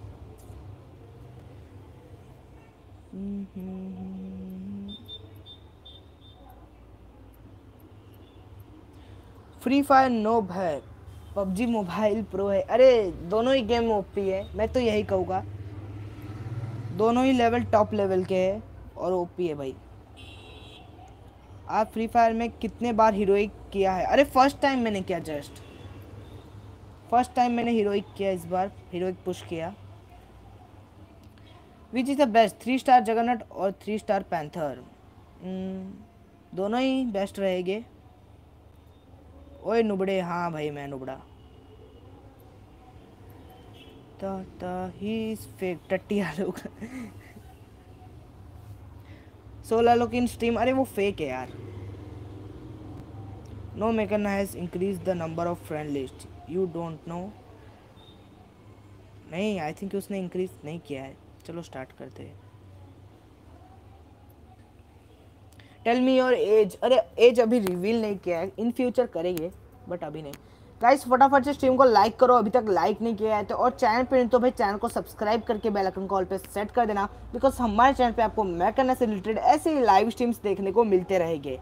फ्री फायर नोब है, पबजी मोबाइल प्रो है। अरे दोनों ही गेम ओपी है, मैं तो यही कहूँगा। दोनों ही लेवल टॉप लेवल के है और ओपी है भाई। आप फ्री फायर में कितने बार हीरोइक किया है? अरे फर्स्ट टाइम मैंने किया, जस्ट फर्स्ट टाइम मैंने हीरोइक किया, इस बार हीरोइक पुश किया। Which is the best, 3 star Jagannath और 3 स्टार पैंथर? दोनों ही बेस्ट रहेंगे। ओए नुबड़े, हाँ भाई मैं नुबड़ा। ही फेक टट्टिया लोग। 16 लोग इन स्ट्रीम, अरे वो फेक है यार। नो मेकन has increase the number of friend list, you don't know. नहीं आई थिंक उसने इंक्रीज नहीं किया है। चलो स्टार्ट करते हैं। Tell me your age. अरे एज अभी रिवील नहीं किया है, इन फ्यूचर करेंगे बट अभी नहीं। गाइस फटाफट से स्ट्रीम को लाइक करो, अभी तक लाइक नहीं किया है तो, और चैनल पे नहीं तो भाई चैनल को सब्सक्राइब करके बेल आइकन कॉल पे सेट कर देना, बिकॉज हमारे चैनल पे आपको मैं करने से रिलेटेड ऐसे ही लाइव स्ट्रीम्स देखने को मिलते रहेंगे।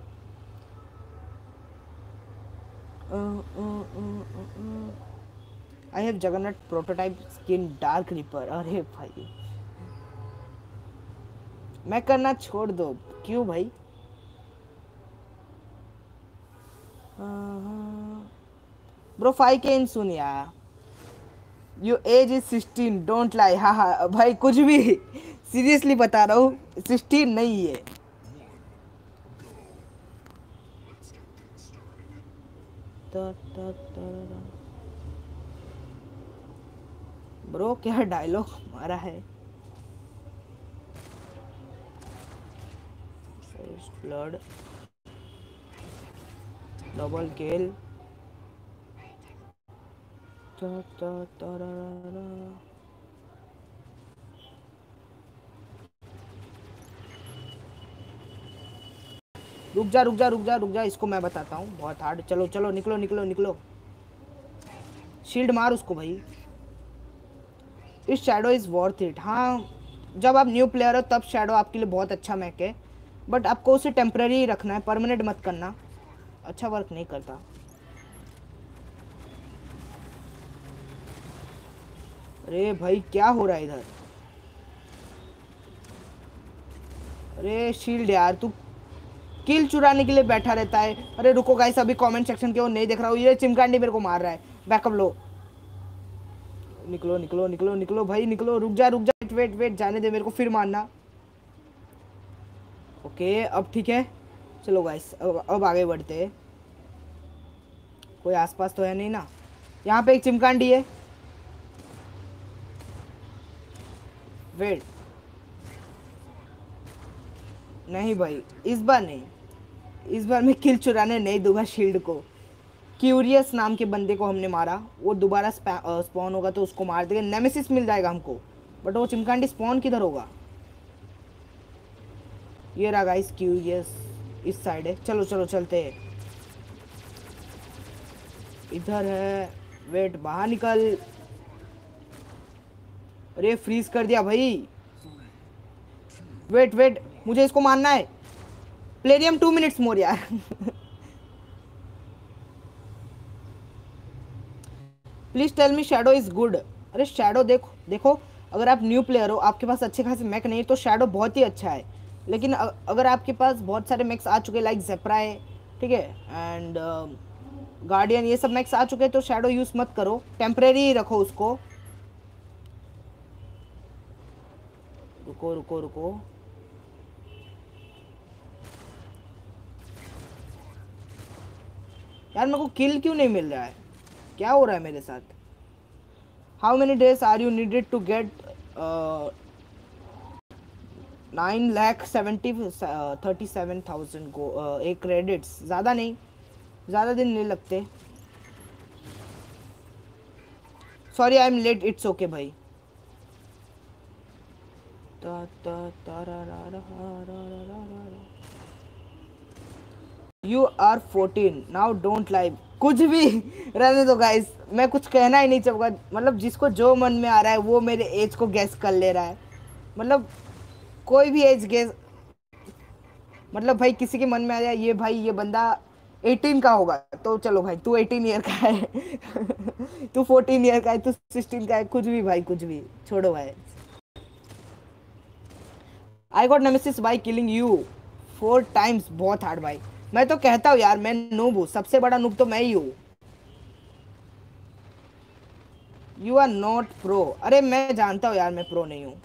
I have Jagannath prototype skin dark reaper. अरे भाई मैं करना छोड़ दो, क्यों भाई? ब्रो 5K इन सुन यार। Your age is 16, don't lie. हाँ हाँ भाई कुछ भी सीरियसली बता रहा हूँ, 16 नहीं है। ब्रो क्या डायलॉग मारा है। Blood double kill. रुक जा रुक जा रुक जा रुक जा, इसको मैं बताता हूँ, बहुत हार्ड। चलो चलो निकलो निकलो निकलो, शील्ड मार उसको भाई। इस शैडो इज़ वर्थ इट। हाँ, जब आप न्यू प्लेयर हो तब शैडो आपके लिए बहुत अच्छा मैक है, बट आपको उसे टेम्पररी ही रखना है, परमानेंट मत करना, अच्छा वर्क नहीं करता। अरे भाई क्या हो रहा है इधर? अरे शील्ड यार, तू किल चुराने के लिए बैठा रहता है। अरे रुको गाइस, अभी कमेंट सेक्शन के वो नहीं देख रहा हूँ, ये चिमकांडी मेरे को मार रहा है। बैकअप लो, निकलो निकलो निकलो निकलो भाई निकलो, रुक जा रुक जा, वेट वेट वेट, जाने दे मेरे को, फिर मारना। ओके अब ठीक है, चलो गाइस अब आगे बढ़ते हैं। कोई आसपास तो है नहीं ना? यहाँ पे एक चिमकांडी है। वेट, नहीं भाई इस बार नहीं, इस बार मैं किल चुराने नहीं दूंगा शील्ड को। क्यूरियस नाम के बंदे को हमने मारा, वो दोबारा स्पॉन होगा तो उसको मार देंगे, नेमेसिस मिल जाएगा हमको, बट वो चिमकांडी स्पॉन किधर होगा? ये रहा गाइस क्यूरियस, इस साइड है, चलो चलो चलते हैं। इधर है, वेट बाहर निकल। अरे फ्रीज कर दिया भाई। वेट वेट, मुझे इसको मारना है। प्लेरियम 2 मिनट्स मोर यार। Please tell me shadow is good. अरे शैडो देखो देखो, अगर आप न्यू प्लेयर हो, आपके पास अच्छे खासे मैक नहीं तो शैडो बहुत ही अच्छा है, लेकिन अगर आपके पास बहुत सारे मैक्स आ चुके लाइक जेप्रा है, ठीक है, एंड गार्डियन, ये सब मैक्स आ चुके हैं तो शैडो यूज़ मत करो, टेम्परेरी ही रखो उसको। रुको रुको रुको, यार मेरे को किल क्यों नहीं मिल रहा है? क्या हो रहा है मेरे साथ? How many days are you needed to get 9,37,000 को एक क्रेडिट्स? ज़्यादा नहीं, ज़्यादा दिन नहीं लगते। Sorry I am late, it's okay भाई। You are 14 now, don't lie, कुछ भी रहने दो गाइस, मैं कुछ कहना ही नहीं चाहूँगा। मतलब जिसको जो मन में आ रहा है वो मेरे एज को गैस कर ले रहा है, मतलब कोई भी एज गेस, मतलब भाई किसी के मन में आ जाए ये भाई ये बंदा 18 का होगा तो चलो भाई तू 18 ईयर का है। तू 14 ईयर का है, तू 16 का है, कुछ भी भाई, कुछ भी छोड़ो भाई। I got nemesis by killing you 4 times, बहुत हार्ड भाई। मैं तो कहता हूँ यार मैं नूब हूँ, सबसे बड़ा नूब तो मैं ही हूँ। यू आर नॉट प्रो, अरे मैं जानता हूँ यार मैं प्रो नहीं हूँ।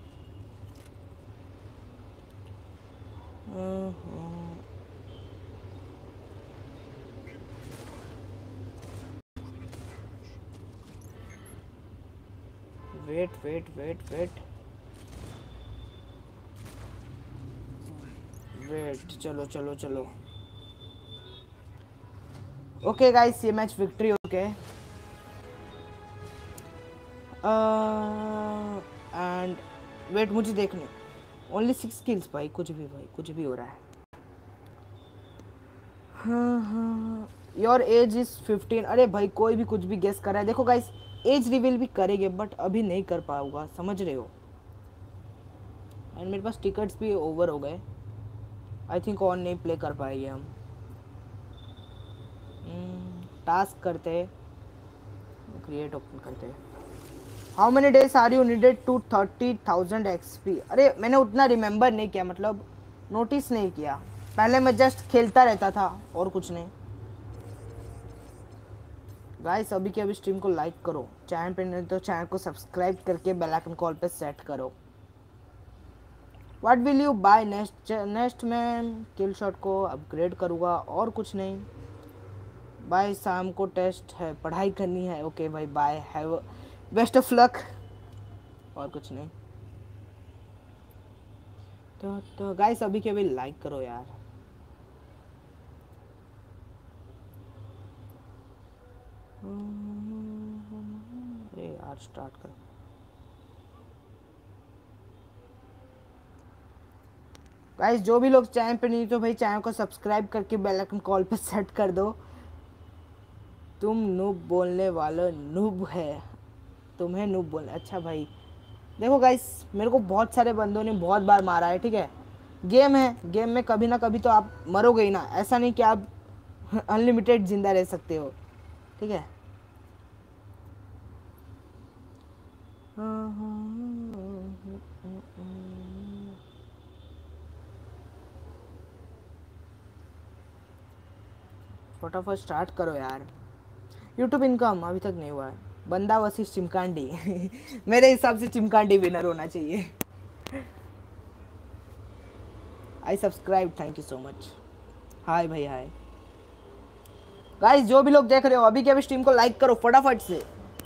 Wait wait wait wait wait, चलो चलो चलो। ओके गाइस, ये मैच विक्ट्री हो गए, एंड वेट मुझे देखने, ओनली 6 किल्स भाई, कुछ भी भाई, कुछ भी हो रहा है। हाँ, योर एज इज 15। अरे भाई कोई भी कुछ भी गेस कर रहा है। देखो गाइस, एज रिवील भी करेंगे बट अभी नहीं कर पाऊंगा, समझ रहे हो। एंड मेरे पास टिकट्स भी ओवर हो गए, आई थिंक ऑन नहीं प्ले कर पाएंगे हम। टास्क करते, क्रिएट ओपन करते। How many days are you needed to 30,000 XP? अरे मैंने उतना रिमेंबर नहीं किया, मतलब नोटिस नहीं किया, पहले मैं जस्ट खेलता रहता था और कुछ नहीं। गाइस अभी के अभी स्ट्रीम को लाइक करो, चैनल पे नहीं तो चैनल को सब्सक्राइब करके बेल आइकन कॉल पे सेट करो। What will you buy next? Next में किल शॉट को अपग्रेड करूँगा और कुछ नहीं। बाय, शाम को टेस्ट है, पढ़ाई करनी है। ओके भाई bye, have best of luck, और कुछ नहीं। तो गाइस अभी के अभी लाइक करो यार। अरे यार स्टार्ट कर। गाइस जो भी लोग चैनल पे नहीं तो भाई चैनल को सब्सक्राइब करके बेल आइकन कॉल पे सेट कर दो। तुम नूब बोलने वाला नूब है। तुम्हें नूब बोल, अच्छा भाई। देखो गाइस, मेरे को बहुत सारे बंदों ने बहुत बार मारा है, ठीक है। गेम है, गेम में कभी ना कभी तो आप मरोगे ही ना, ऐसा नहीं कि आप अनलिमिटेड जिंदा रह सकते हो, ठीक है। फटाफट स्टार्ट करो यार। यूट्यूब इनकम अभी तक नहीं हुआ है। बंदा वशिष्ठ चिमकांडी मेरे हिसाब से चिमकांडी विनर होना चाहिए। I subscribe, thank you so much. Hi भाई हाय। गाइस जो भी लोग देख रहे हो अभी के अभी स्ट्रीम को लाइक करो फटाफट से।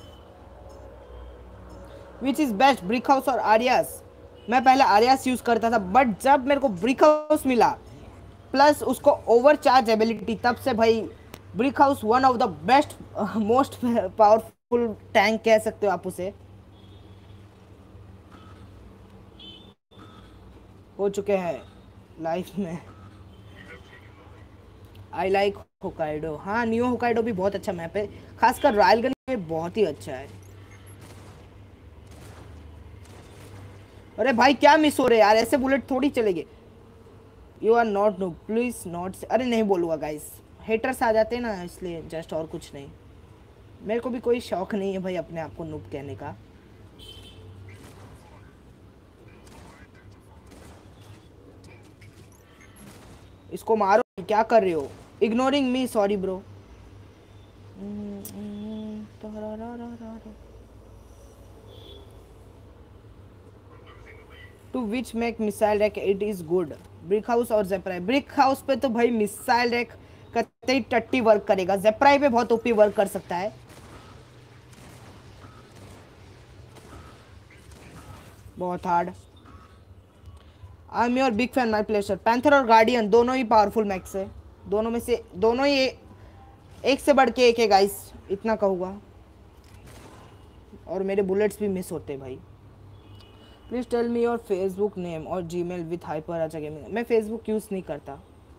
Which is best, brick house और आर्यास? मैं पहले आर्यास यूज करता था, बट जब मेरे को ब्रिक हाउस मिला प्लस उसको ओवर चार्ज एबिलिटी, तब से भाई brick house one of the best most powerful tank कह सकते हो आप उसे, हो चुके हैं लाइफ में। आई लाइक होकाइडो, हाँ न्यू होकाइडो भी बहुत अच्छा मैप है, खासकर रॉयल गन में बहुत ही अच्छा है। अरे भाई क्या मिस हो रहे यार, ऐसे बुलेट थोड़ी चलेगी। You are not no, please not, अरे नहीं बोलूँगा गाइस, हेटर्स आ जाते हैं ना इसलिए, जस्ट और कुछ नहीं। मेरे को भी कोई शौक नहीं है भाई अपने आप को नूब कहने का। इसको मारो, क्या कर रहे हो? Ignoring me, sorry bro. To which make missile rack it is good, brick house और जेप्राई? ब्रिक हाउस पे तो भाई मिसाइल रैक कतई टट्टी वर्क करेगा, जेप्राई पे बहुत ओपी वर्क कर सकता है। बहुत hard. I am your big fan, my pleasure. Panther और गार्डियन दोनों ही पावरफुल मैक्स है, दोनों में से दोनों ही एक से बढ़ के एक है गाइस, इतना कहूँगा। और मेरे बुलेट्स भी मिस होते भाई। Please tell me your facebook name और Gmail with hyper Raja gaming. मैं फेसबुक यूज़ नहीं करता।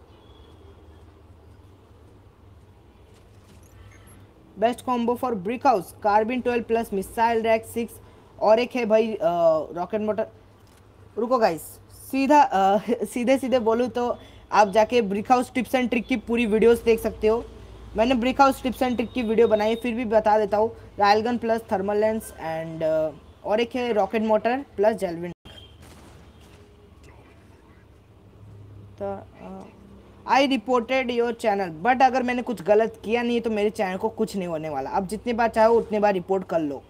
Best combo for brick house, carbine 12 plus missile rack 6, और एक है भाई रॉकेट मोटर। रुको गाइस, सीधा सीधे सीधे बोलूँ तो आप जाके brick house tips and trick की पूरी वीडियोस देख सकते हो। मैंने brick house tips and trick की वीडियो बनाई है, फिर भी बता देता हूँ। Railgun plus thermal lens and और एक है rocket motor plus javelin. I reported your channel, but अगर मैंने कुछ गलत किया नहीं तो मेरे चैनल को कुछ नहीं होने वाला। आप जितनी बार चाहो उतनी बार रिपोर्ट कर लो।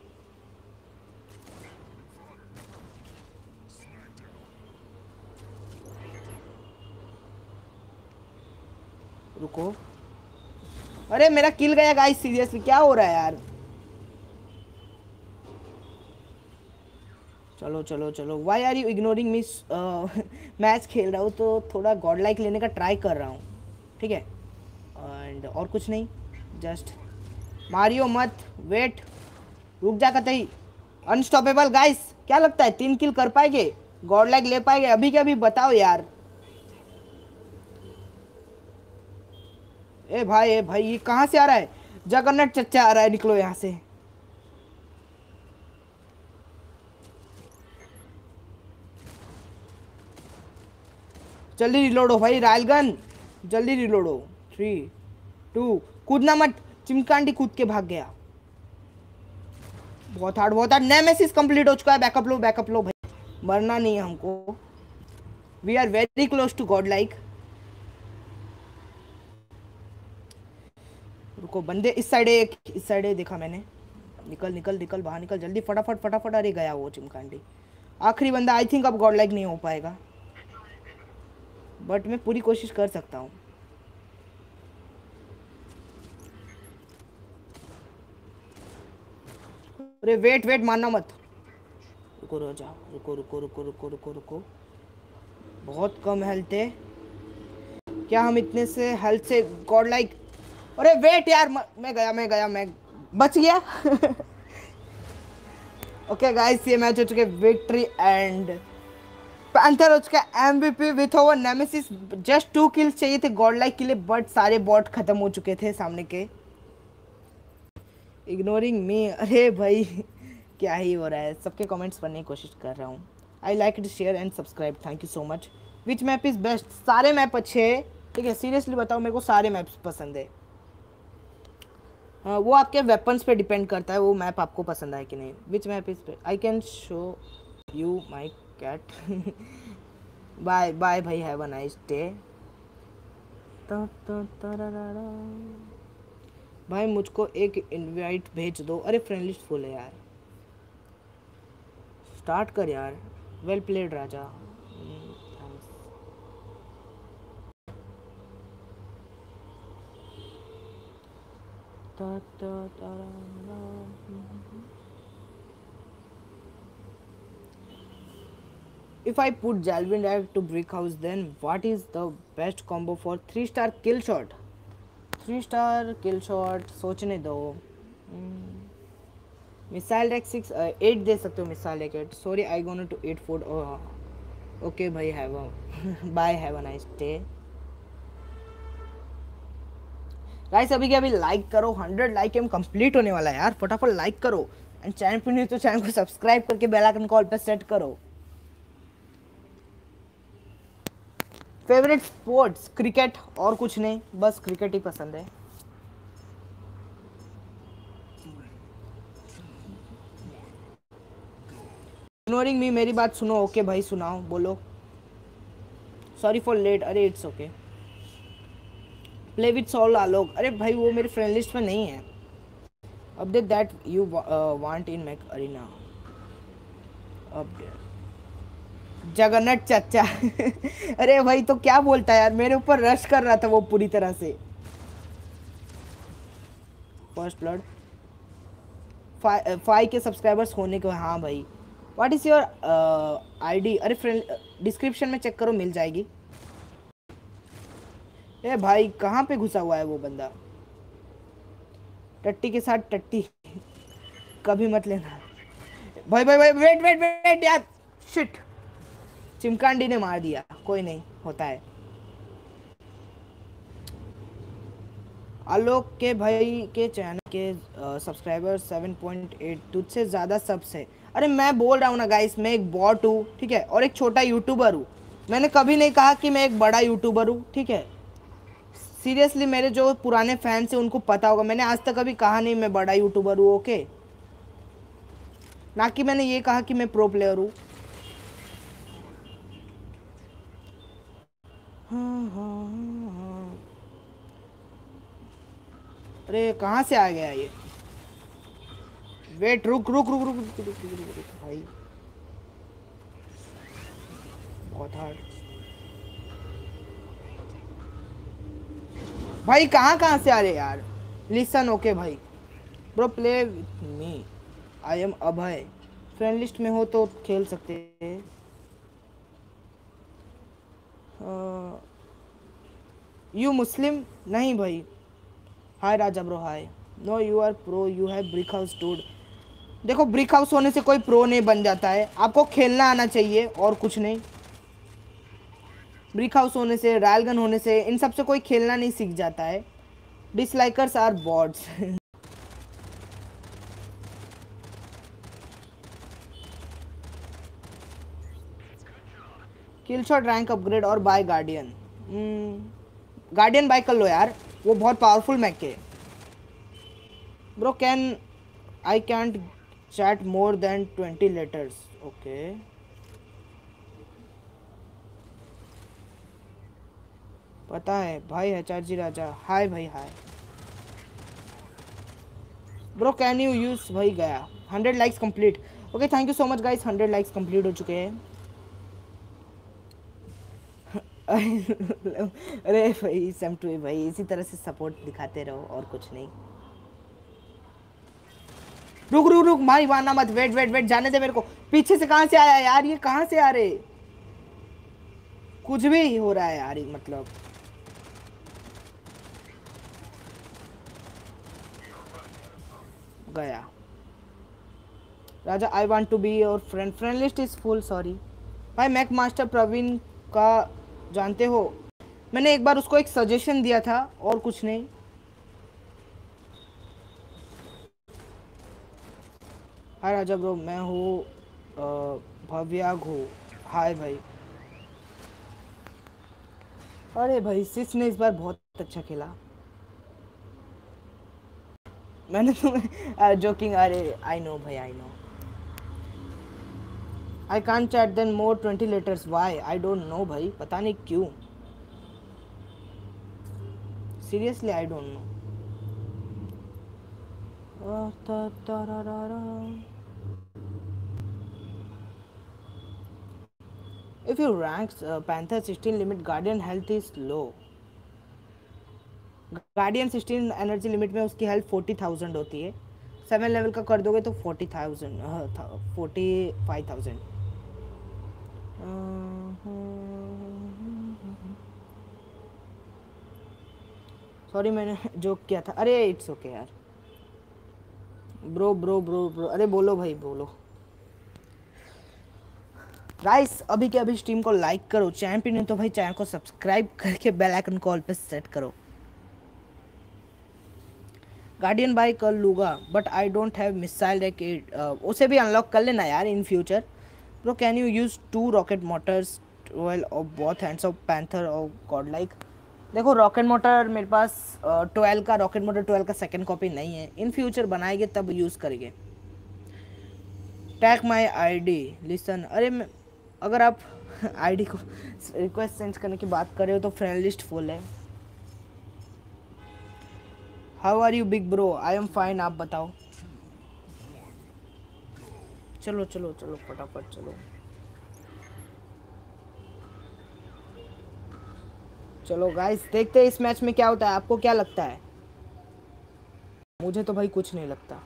रुको, अरे मेरा किल गया गाइस, सीरियसली क्या हो रहा है यार? चलो चलो चलो, why are you ignoring me? Match खेल रहा हूँ तो थोड़ा गॉड लाइक लेने का ट्राई कर रहा हूँ, ठीक है। एंड और कुछ नहीं, जस्ट मारियो मत, वेट, रुक जा कतई। अनस्टॉपेबल गाइस, क्या लगता है 3 किल कर पाएंगे, गॉड लाइक ले पाएंगे अभी के अभी? बताओ यार। ए भाई ये कहाँ से आ रहा है? जगन्नाथ चच्चा आ रहा है, निकलो यहाँ से। जल्दी रिलोड हो भाई, रायलगन जल्दी रिलोड हो। 3 2, कूदना मत, चिमकांडी कूद के भाग गया। बहुत हार्ड, बहुत हार्ड। नेमेसिस कंप्लीट हो चुका है, बैकअप लो भाई, मरना नहीं है हमको। We are very close to god like. रुको, बंदे इस साइड है, इस साइड है, देखा मैंने। निकल निकल निकल, बाहर निकल जल्दी, फटाफट फटाफट। अरे गया वो चिमकांडी, आखिरी बंदा। आई थिंक अब गॉड लाइक नहीं हो पाएगा, बट मैं पूरी कोशिश कर सकता हूँ। अरे वेट वेट, मारना मत। रुको रो जाओ, रुको रुको रुको रुको रुको रुको, बहुत कम हेल्थ है। क्या हम इतने से हेल्थ से गॉड लाइक? अरे वेट यार, मैं बच गया। ओके गाइस, ये मैच हो चुके विक्ट्री एंड पैंथर हो चुका MVP with over nemesis. Just 2 kills चाहिए थे गॉड लाइक के लिए, बट सारे बॉट खत्म हो चुके थे सामने के। इग्नोरिंग मी, अरे भाई क्या ही हो रहा है, सबके कमेंट्स पढ़ने की कोशिश कर रहा हूँ। I like it, share and subscribe, thank you so much. Which map is best? सारे मैप अच्छे हैं, ठीक है, सीरियसली बताओ, मेरे को सारे मैप्स पसंद है। वो आपके वेपन्स पे डिपेंड करता है वो मैप आपको पसंद आए कि नहीं। Which map is I can show you my cat. Bye bye भाई, हैव अ नाइस डे। भाई मुझको एक इनवाइट भेज दो। अरे फ्रेंड लिस्ट फुल है यार, स्टार्ट कर यार। Well played Raja. If I put Jalvin Rag to Brick House, then what is the best combo for 3-star kill shot? 3-star kill shot सोचने दो। मिसाइल रैक 6 8 दे सकते हो। Missile rack 8। Sorry I gonna to 8 food. Okay भाई, have a bye, have a nice day. Guys अभी के अभी लाइक करो, 100 लाइक एम कंप्लीट होने वाला है यार, फटाफट लाइक करो। एंड चैनल पर नहीं तो चैनल को सब्सक्राइब करके बेल आइकन कॉल पे सेट करो। फेवरेट स्पोर्ट्स क्रिकेट, और कुछ नहीं, बस क्रिकेट ही पसंद है। इग्नोरिंग मी, मेरी बात सुनो। ओके भाई सुनाओ, बोलो। Sorry for late. अरे it's okay. Play with soul Alok, अरे भाई वो मेरे फ्रेंड लिस्ट में नहीं है। Update that you want in Mac arena. Update Jagannath चाचा। अरे भाई तो क्या बोलता है यार, मेरे ऊपर रश कर रहा था वो पूरी तरह से। फर्स्ट ब्लड 5 के सब्सक्राइबर्स होने को। हाँ भाई, व्हाट इज योर आईडी? अरे फ्रेंड डिस्क्रिप्शन में चेक करो, मिल जाएगी। ए भाई कहाँ पे घुसा हुआ है वो बंदा? टट्टी के साथ टट्टी कभी मत लेना। भाई भाई भाई, वेट वेट वेट यार, शिट, चिमकांडी ने मार दिया। कोई नहीं, होता है। आलोक के भाई के चैनल के सब्सक्राइबर 7.8, तुझसे ज़्यादा सब्स है। अरे मैं बोल रहा हूँ ना गाइस, मैं एक बॉट हूँ, ठीक है, और एक छोटा यूट्यूबर हूँ। मैंने कभी नहीं कहा कि मैं एक बड़ा यूट्यूबर हूँ, ठीक है। सीरियसली मेरे जो पुराने फैंस हैं उनको पता होगा, मैंने आज तक कभी कहा नहीं मैं बड़ा यूट्यूबर हूँ, ओके। ना कि मैंने ये कहा कि मैं प्रो प्लेयर हूँ। अरे कहाँ से आ गया ये? वेट, रुक रुक रुक रुक रुक रुक रुक रुक रुक भाई, बहुत हार्ड। भाई कहाँ कहाँ से आ रहे यार? लिसन, ओके भाई। Bro play with me, I am Abhay. Friend list में हो तो खेल सकते हैं। You Muslim? नहीं भाई। Hi Raja bro, hi. No you are pro, you have brick house dude. देखो ब्रिक हाउस होने से कोई प्रो नहीं बन जाता है, आपको खेलना आना चाहिए और कुछ नहीं। ब्रिक हाउस होने से, रॉयल गन होने से, इन सब से कोई खेलना नहीं सीख जाता है। Dislikers are bots. Kill shot rank upgrade और बाय गार्डियन। गार्डियन बाय कर लो यार, वो बहुत पावरफुल मैक है। Bro can I can't chat more than 20 letters. Okay पता है भाई। एचआरजी राजा, हाय भाई, hi. Bro can you use, भाई गया। 100 likes complete. Okay thank you so much guys, 100 likes complete हो चुके हैं। अरे भाई सैम2 भाई, इसी तरह से सपोर्ट दिखाते रहो और कुछ नहीं। रुक रुक रुक भाई, मारना मत। वेट वेट वेट, जाने दे मेरे को। पीछे से कहाँ से आया यार? ये कहाँ से आ रहे? कुछ भी हो रहा है यार, मतलब। गया Raja. I want to be your friend, friend list is full, sorry भाई। मैक मास्टर प्रवीण का जानते हो? मैंने एक बार उसको एक सजेशन दिया था और कुछ नहीं। हाय राजा ब्रो, मैं हूँ भव्या घो। हाय भाई। अरे भाई सिस ने इस बार बहुत अच्छा खेला। मैंने तुम्हें जोकिंग, अरे आई नो भाई, I know. I can't chat than more 20 letters, why I don't know भाई, पता नहीं क्यों, seriously I don't know. If you rank Panther 16 limit, Guardian health is low. Guardian 16 energy limit में उसकी हेल्थ 40,000 होती है। 7 लेवल का कर दोगे तो 40,000, 45,000। सॉरी मैंने जोक किया था। अरे इट्स ओके यार। ब्रो ब्रो ब्रो ब्रो, अरे बोलो भाई बोलो। गाइस अभी के अभी स्ट्रीम को लाइक करो, चैनल नहीं तो भाई चैनल को सब्सक्राइब करके बेल आइकन कॉल पे सेट करो। गार्डियन बाई कर लूँगा but I don't have missile racket, उसे भी अनलॉक कर लेना यार in future. Bro can you use 2 rocket motors twelve of both hands of panther और गॉड लाइक। देखो रॉकेट मोटर मेरे पास 12 का, रॉकेट मोटर 12 का सेकंड कॉपी नहीं है, इन फ्यूचर बनाएंगे तब यूज़ करेंगे। टैग माई आईडी लिसन, अरे अगर आप आईडी को रिक्वेस्ट सेंड करने की बात कर रहे हो तो फ्रेंड लिस्ट फुल है। How are you big bro, I am fine, आप बताओ। चलो चलो चलो फटाफट चलो। चलो गाइस देखते हैं इस मैच में क्या होता है, आपको क्या लगता है? मुझे तो भाई कुछ नहीं लगता।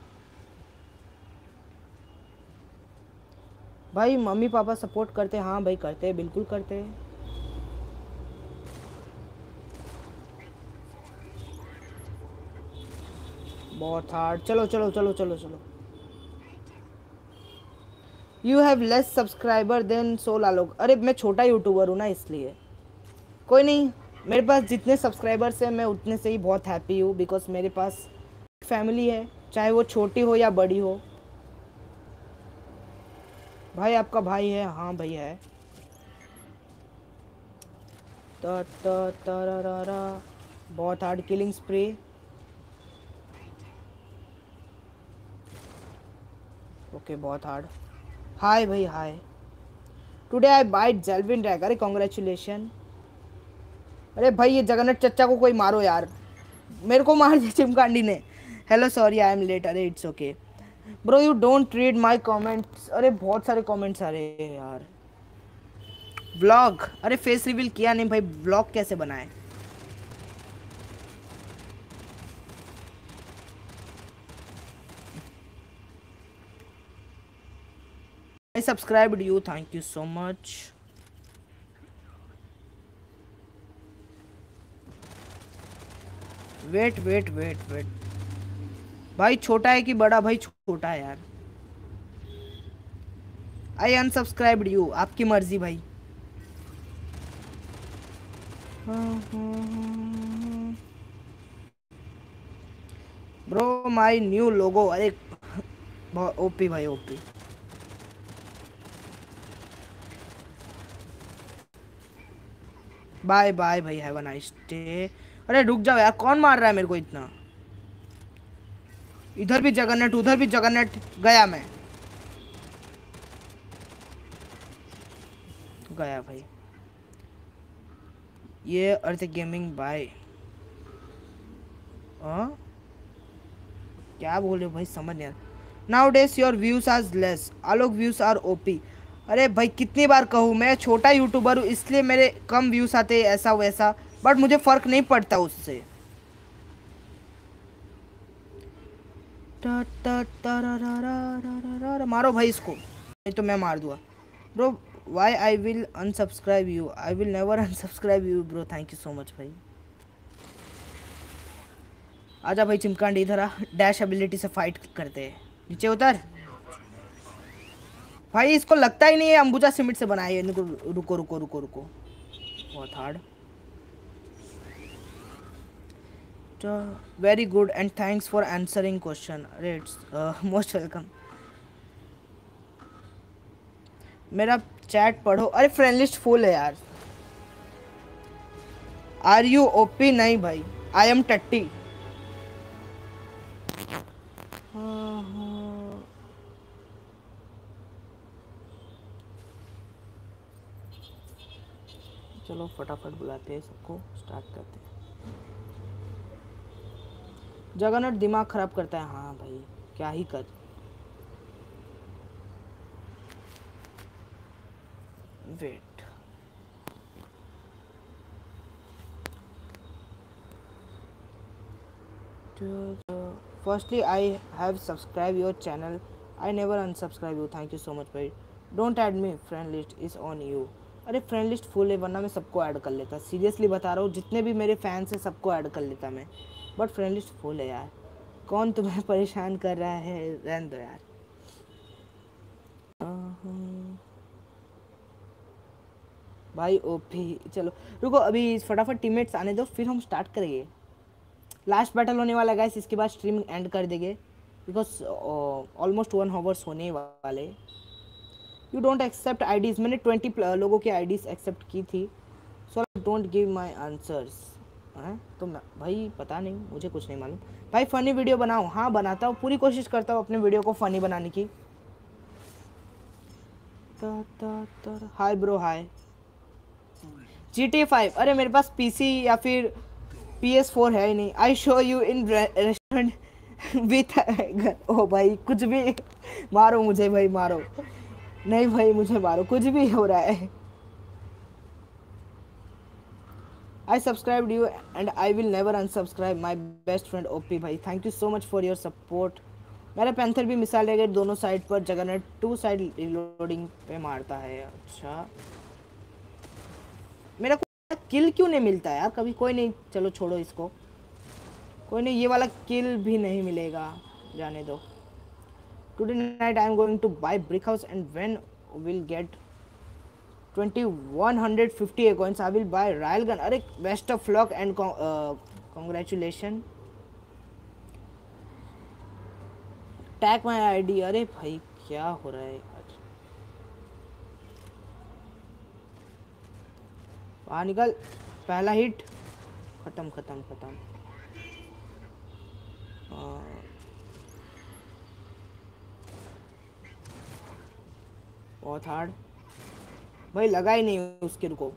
भाई मम्मी पापा सपोर्ट करते हैं? हाँ भाई करते हैं, बिल्कुल करते हैं। बहुत हार्ड, चलो चलो चलो चलो चलो। You have less subscriber than 16 लोग, अरे मैं छोटा यूट्यूबर हूँ ना इसलिए। कोई नहीं, मेरे पास जितने सब्सक्राइबर्स हैं मैं उतने से ही बहुत हैप्पी हूँ, बिकॉज मेरे पास फैमिली है, चाहे वो छोटी हो या बड़ी हो। भाई आपका भाई है? हाँ भाई है। त त तरररा, बहुत हार्ड किलिंग स्प्रे। ओके बहुत हार्ड। हाय भाई hi. Today I bite javelin drag, अरे कॉन्ग्रेचुलेशन। अरे भाई ये जगन्नाथ चच्चा को कोई मारो यार, मेरे को मार दिया चिमकांडी ने। Hello sorry I am late, अरे it's okay bro you don't read my comments, अरे बहुत सारे कमेंट्स आ रहे हैं यार। ब्लॉग, अरे फेस रिवील किया नहीं भाई, ब्लॉग कैसे बनाए? I subscribed you, thank you so much. Wait wait wait wait, भाई छोटा है कि बड़ा? भाई छोटा है यार। आई अनसब्सक्राइब्ड यू, आपकी मर्जी भाई। ब्रो माय न्यू लोगो, अरे ओपी भाई ओपी। बाय बाय भाई, हैव अ नाइस डे। अरे रुक जाओ यार, कौन मार रहा है मेरे को इतना? इधर भी जगन्नाथ उधर भी जगन्नाथ, गया मैं, गया भाई। ये अर्थ गेमिंग बाय, क्या बोल रहे हो भाई, समझ नहीं आ रहा। Now days your views are less, Alok views are OP. अरे भाई कितनी बार कहूँ, मैं छोटा यूट्यूबर हूँ इसलिए मेरे कम व्यूज आते हैं ऐसा वैसा, बट मुझे फर्क नहीं पड़ता उससे। मारो भाई इसको, नहीं तो मैं मार दूंगा। Bro why I will unsubscribe you, I will never unsubscribe you bro, thank you so much भाई। आजा भाई चिमकांडी, इधर आ, डैश एबिलिटी से फाइट करते हैं। नीचे उतर भाई, इसको लगता ही नहीं है अंबुजा सीमेंट से बनाई है। रुको रुको रुको रुको रुको, बहुत hard. Very good and thanks for answering question, अरे इट्स मोस्ट वेलकम। मेरा चैट पढ़ो। अरे फ्रेंड लिस्ट फुल है यार। Are you OP? नहीं भाई, आई एम टट्टी। हाँ हाँ। चलो फटाफट बुलाते हैं सबको, स्टार्ट करते हैं। जगन्नाथ दिमाग खराब करता है। हाँ भाई, क्या ही कर। Wait, firstly I have subscribed your channel. I never unsubscribe you. Thank you so much भाई. Don't add me, friend list is on you. अरे फ्रेंड लिस्ट फुल है, वरना मैं सबको ऐड कर लेता। सीरियसली बता रहा हूँ, जितने भी मेरे फैंस हैं सबको ऐड कर लेता मैं। बट फ्रेंड लिस्ट फुल है यार। कौन तुम्हें परेशान कर रहा है? रहने दो यार। भाई ओपी। चलो रुको, अभी फटाफट टीममेट्स आने दो, फिर हम स्टार्ट करेंगे। लास्ट बैटल होने वाला है गाइस, इसके बाद स्ट्रीम एंड कर देंगे, बिकॉज ऑलमोस्ट 1 आवर्स होने वाले। You don't accept IDs. मैंने 20 लोगों की आईडीज एक्सेप्ट की थी। So don't give my answers. हैं तो भाई पता नहीं, मुझे कुछ नहीं मालूम। भाई फ़नी वीडियो बनाओ। हाँ बनाता हूँ, पूरी कोशिश करता हूँ अपने वीडियो को फ़नी बनाने की। Hi bro hi. GTA 5। अरे मेरे पास पीसी या फिर PS4 है ही नहीं। I show you in restaurant with. ओ भाई कुछ भी मारो मुझे भाई, मारो। नहीं भाई मुझे मारो, कुछ भी हो रहा है। I subscribe you and I will never unsubscribe my best friend OP भाई। Thank you so much for your support. मेरा पैंथर भी मिसाइल है दोनों साइड पर। जगन्नाथ 2 साइड रिलोडिंग पे मारता है। अच्छा, मेरा को किल क्यों नहीं मिलता यार कभी? कोई नहीं, चलो छोड़ो इसको। कोई नहीं, ये वाला किल भी नहीं मिलेगा, जाने दो। Today night I am going to buy brick house and when will get 2150 coins I will buy royal gun. अरे best of luck and congratulation. Tag my ID. अरे भाई क्या हो रहा है आज? बाहर निकल। पहला हिट खत्म खत्म खत्म। बहुत हार्ड भाई, लगा ही नहीं उसके। रुको,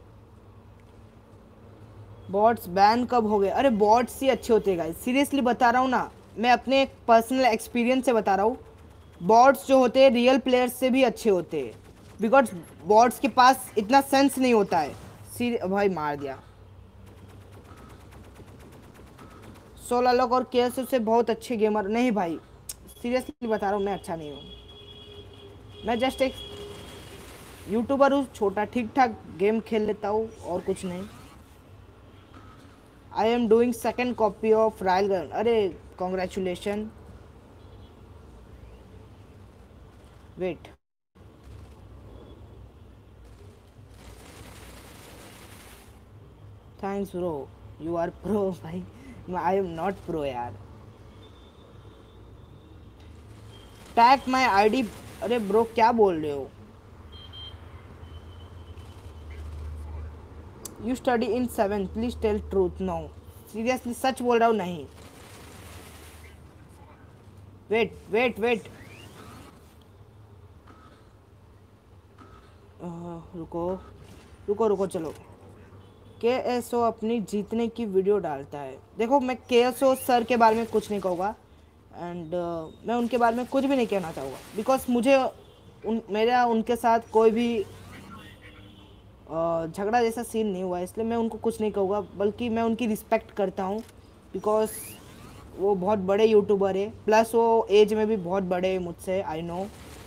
बॉट्स बैन कब हो गए? अरे बॉट्स ही अच्छे होते हैं गाइस, सीरियसली बता रहा हूँ ना, मैं अपने पर्सनल एक्सपीरियंस से बता रहा हूँ। बॉट्स जो होते हैं रियल प्लेयर्स से भी अच्छे होते हैं, बिकॉज बॉट्स के पास इतना सेंस नहीं होता है। भाई मार दिया। 16 लोग और केएस से बहुत अच्छे गेमर नहीं भाई, सीरियसली बता रहा हूँ, मैं अच्छा नहीं हूँ। मैं जस्ट एक यूट्यूबर हूँ, छोटा ठीक ठाक गेम खेल लेता हूँ और कुछ नहीं। I am doing second copy of royal gun. अरे congratulation. Wait, thanks bro, you are pro भाई। आई एम नॉट प्रो यार। Tag my ID. अरे ब्रो क्या बोल रहे हो? You study in 7, please tell truth. No, seriously सच बोल रहा हूँ, नहीं। वेट वेट वेट, रुको रुको रुको, चलो। KSO अपनी जीतने की वीडियो डालता है। देखो मैं KSO सर के बारे में कुछ नहीं कहूँगा, एंड मैं उनके बारे में कुछ भी नहीं कहना चाहूँगा, बिकॉज मुझे मेरा उनके साथ कोई भी झगड़ा जैसा सीन नहीं हुआ, इसलिए मैं उनको कुछ नहीं कहूँगा, बल्कि मैं उनकी रिस्पेक्ट करता हूँ, बिकॉज वो बहुत बड़े यूट्यूबर है, प्लस वो एज में भी बहुत बड़े हैं मुझसे, आई नो।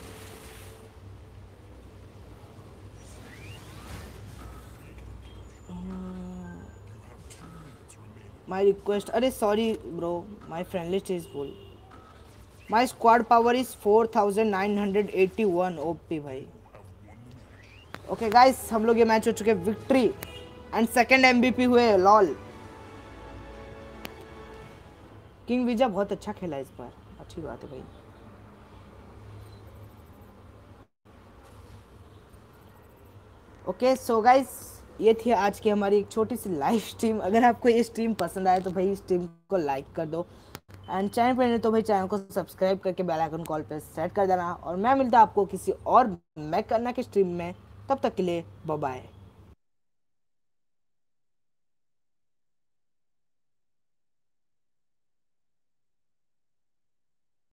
My request. अरे sorry bro, my friend list is full. My squad power is 4981 OP भाई। ओके गाइस, हम लोग ये मैच हो चुके विक्ट्री एंड सेकंड MVP हुए। लॉल, किंग विजा बहुत अच्छा खेला इस बार, अच्छी बात है भाई। ओके सो गाइस, ये थी आज की हमारी एक छोटी सी लाइव स्ट्रीम। अगर आपको ये स्ट्रीम पसंद आए तो भाई स्ट्रीम को लाइक कर दो, एंड चैनल पर नहीं तो भाई चैनल को सब्सक्राइब करके बेल आइकन कॉल पे सेट कर देना। और मैं मिलता आपको किसी और मैक करना की स्ट्रीम में, तब तक के लिए बाय बाय।